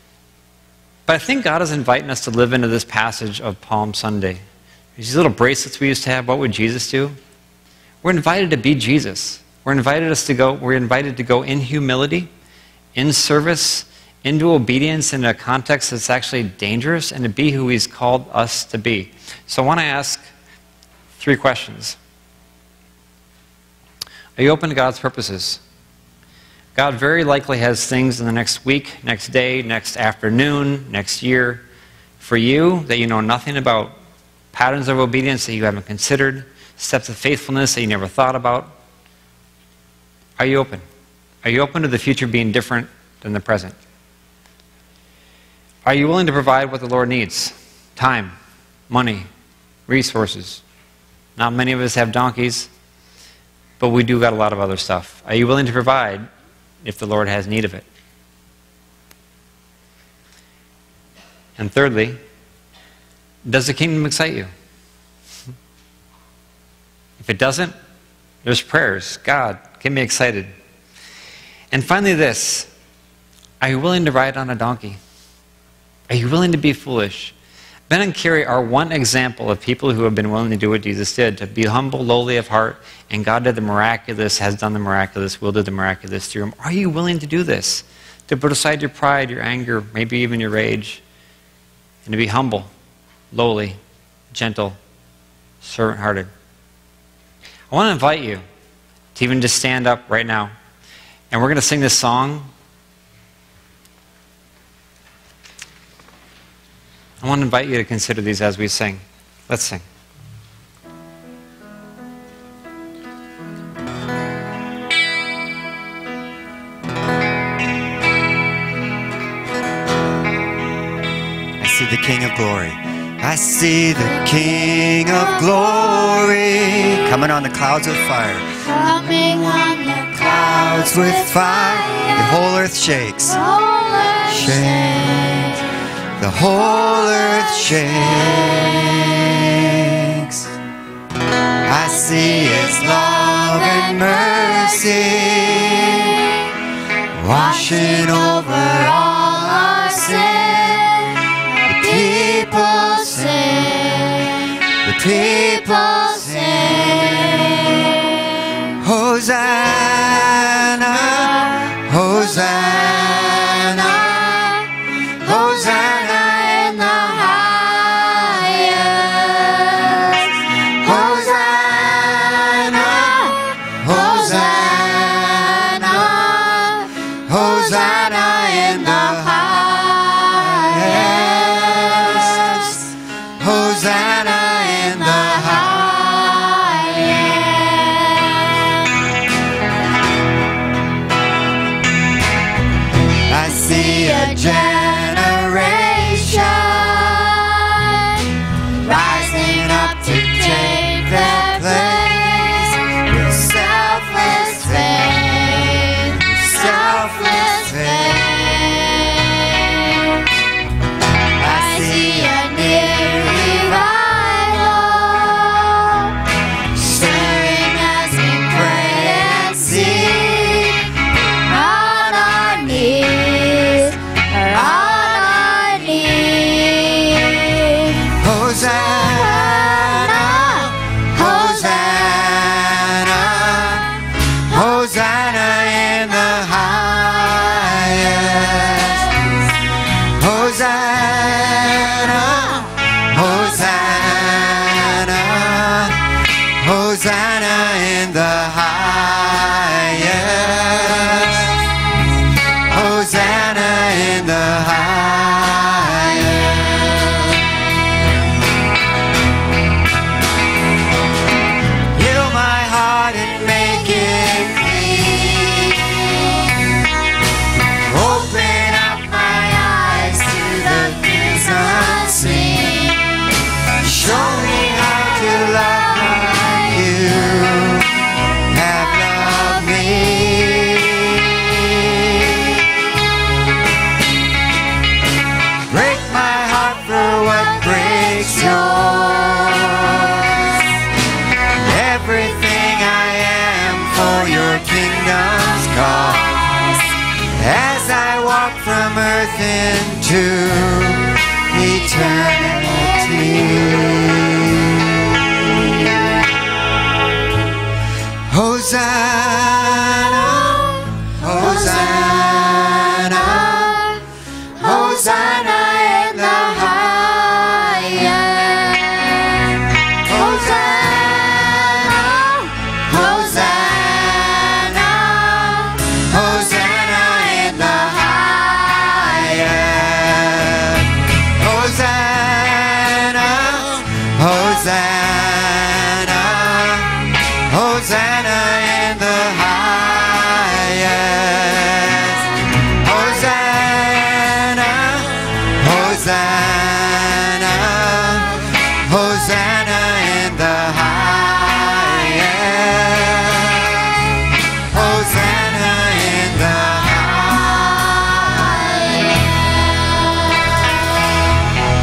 But I think God is inviting us to live into this passage of Palm Sunday. These little bracelets we used to have, what would Jesus do? We're invited to be Jesus. We're invited us to go, we're invited to go in humility, in service, into obedience in a context that's actually dangerous, and to be who he's called us to be. So I want to ask three questions. Are you open to God's purposes? God very likely has things in the next week, next day, next afternoon, next year for you that you know nothing about, patterns of obedience that you haven't considered, steps of faithfulness that you never thought about. Are you open? Are you open to the future being different than the present? Are you willing to provide what the Lord needs? Time, money, resources. Not many of us have donkeys, but we do got a lot of other stuff. Are you willing to provide if the Lord has need of it? And thirdly, does the kingdom excite you? If it doesn't, there's prayers. God, get me excited. And finally this, Are you willing to ride on a donkey? Are you willing to be foolish? Ben and Carrie are one example of people who have been willing to do what Jesus did, to be humble, lowly of heart, and God did the miraculous, has done the miraculous, will do the miraculous through them. Are you willing to do this? To put aside your pride, your anger, maybe even your rage, and to be humble, lowly, gentle, servant-hearted. I want to invite you to even just stand up right now. And we're going to sing this song. I want to invite you to consider these as we sing. Let's sing. I see the King of Glory. I see the King of Glory coming on the clouds with fire. Coming on the Clouds with fire. The whole earth shakes. Shakes. The whole earth shakes. I see His love and mercy washing over all our sin. The people sing. The people sing. Hosanna, Hosanna, Hosanna in the highest. Hosanna, Hosanna, Hosanna in the highest. Hosanna in the highest. I see a generation rising up to take their place with selfless faith, with selfless faith. I see a new revival stirring as we pray and seek. On our knees, on our knees. Hosanna, Hosanna, Hosanna in the highest. Hosanna, Hosanna, Hosanna in the highest. Hosanna in the highest. Heal my heart and make it clean. Open up my eyes to the things unseen. Show me how to love like you have loved me. Break my heart for what breaks yours. Everything I am for your kingdom's cause. As I walk from earth into eternity. Hosanna, Hosanna, Hosanna in the highest. Hosanna, Hosanna, Hosanna in the highest. Hosanna, Hosanna, Hosanna in the highest. Hosanna, Hosanna, Hosanna in the highest. Hosanna in the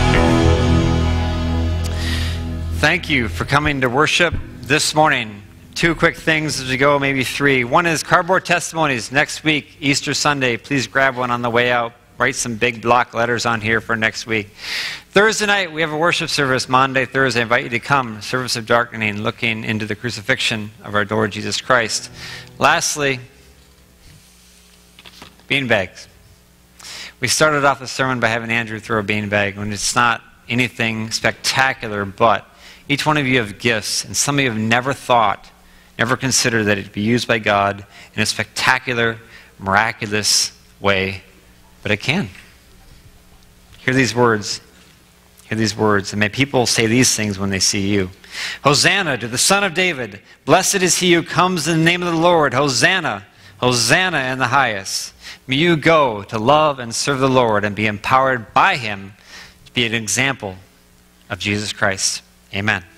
highest. Thank you for coming to worship this morning. two quick things as we go, maybe three. One is cardboard testimonies. Next week, Easter Sunday, please grab one on the way out. Write some big block letters on here for next week. Thursday night, we have a worship service. Monday, Thursday, I invite you to come. Service of darkening, looking into the crucifixion of our Lord Jesus Christ. Lastly, beanbags. We started off the sermon by having Andrew throw a beanbag, and it's not anything spectacular, but each one of you have gifts, and some of you have never thought, never considered that it would be used by God in a spectacular, miraculous way, but it can. Hear these words. Hear these words, and may people say these things when they see you. Hosanna to the Son of David. Blessed is he who comes in the name of the Lord. Hosanna. Hosanna in the highest. May you go to love and serve the Lord and be empowered by him to be an example of Jesus Christ. Amen.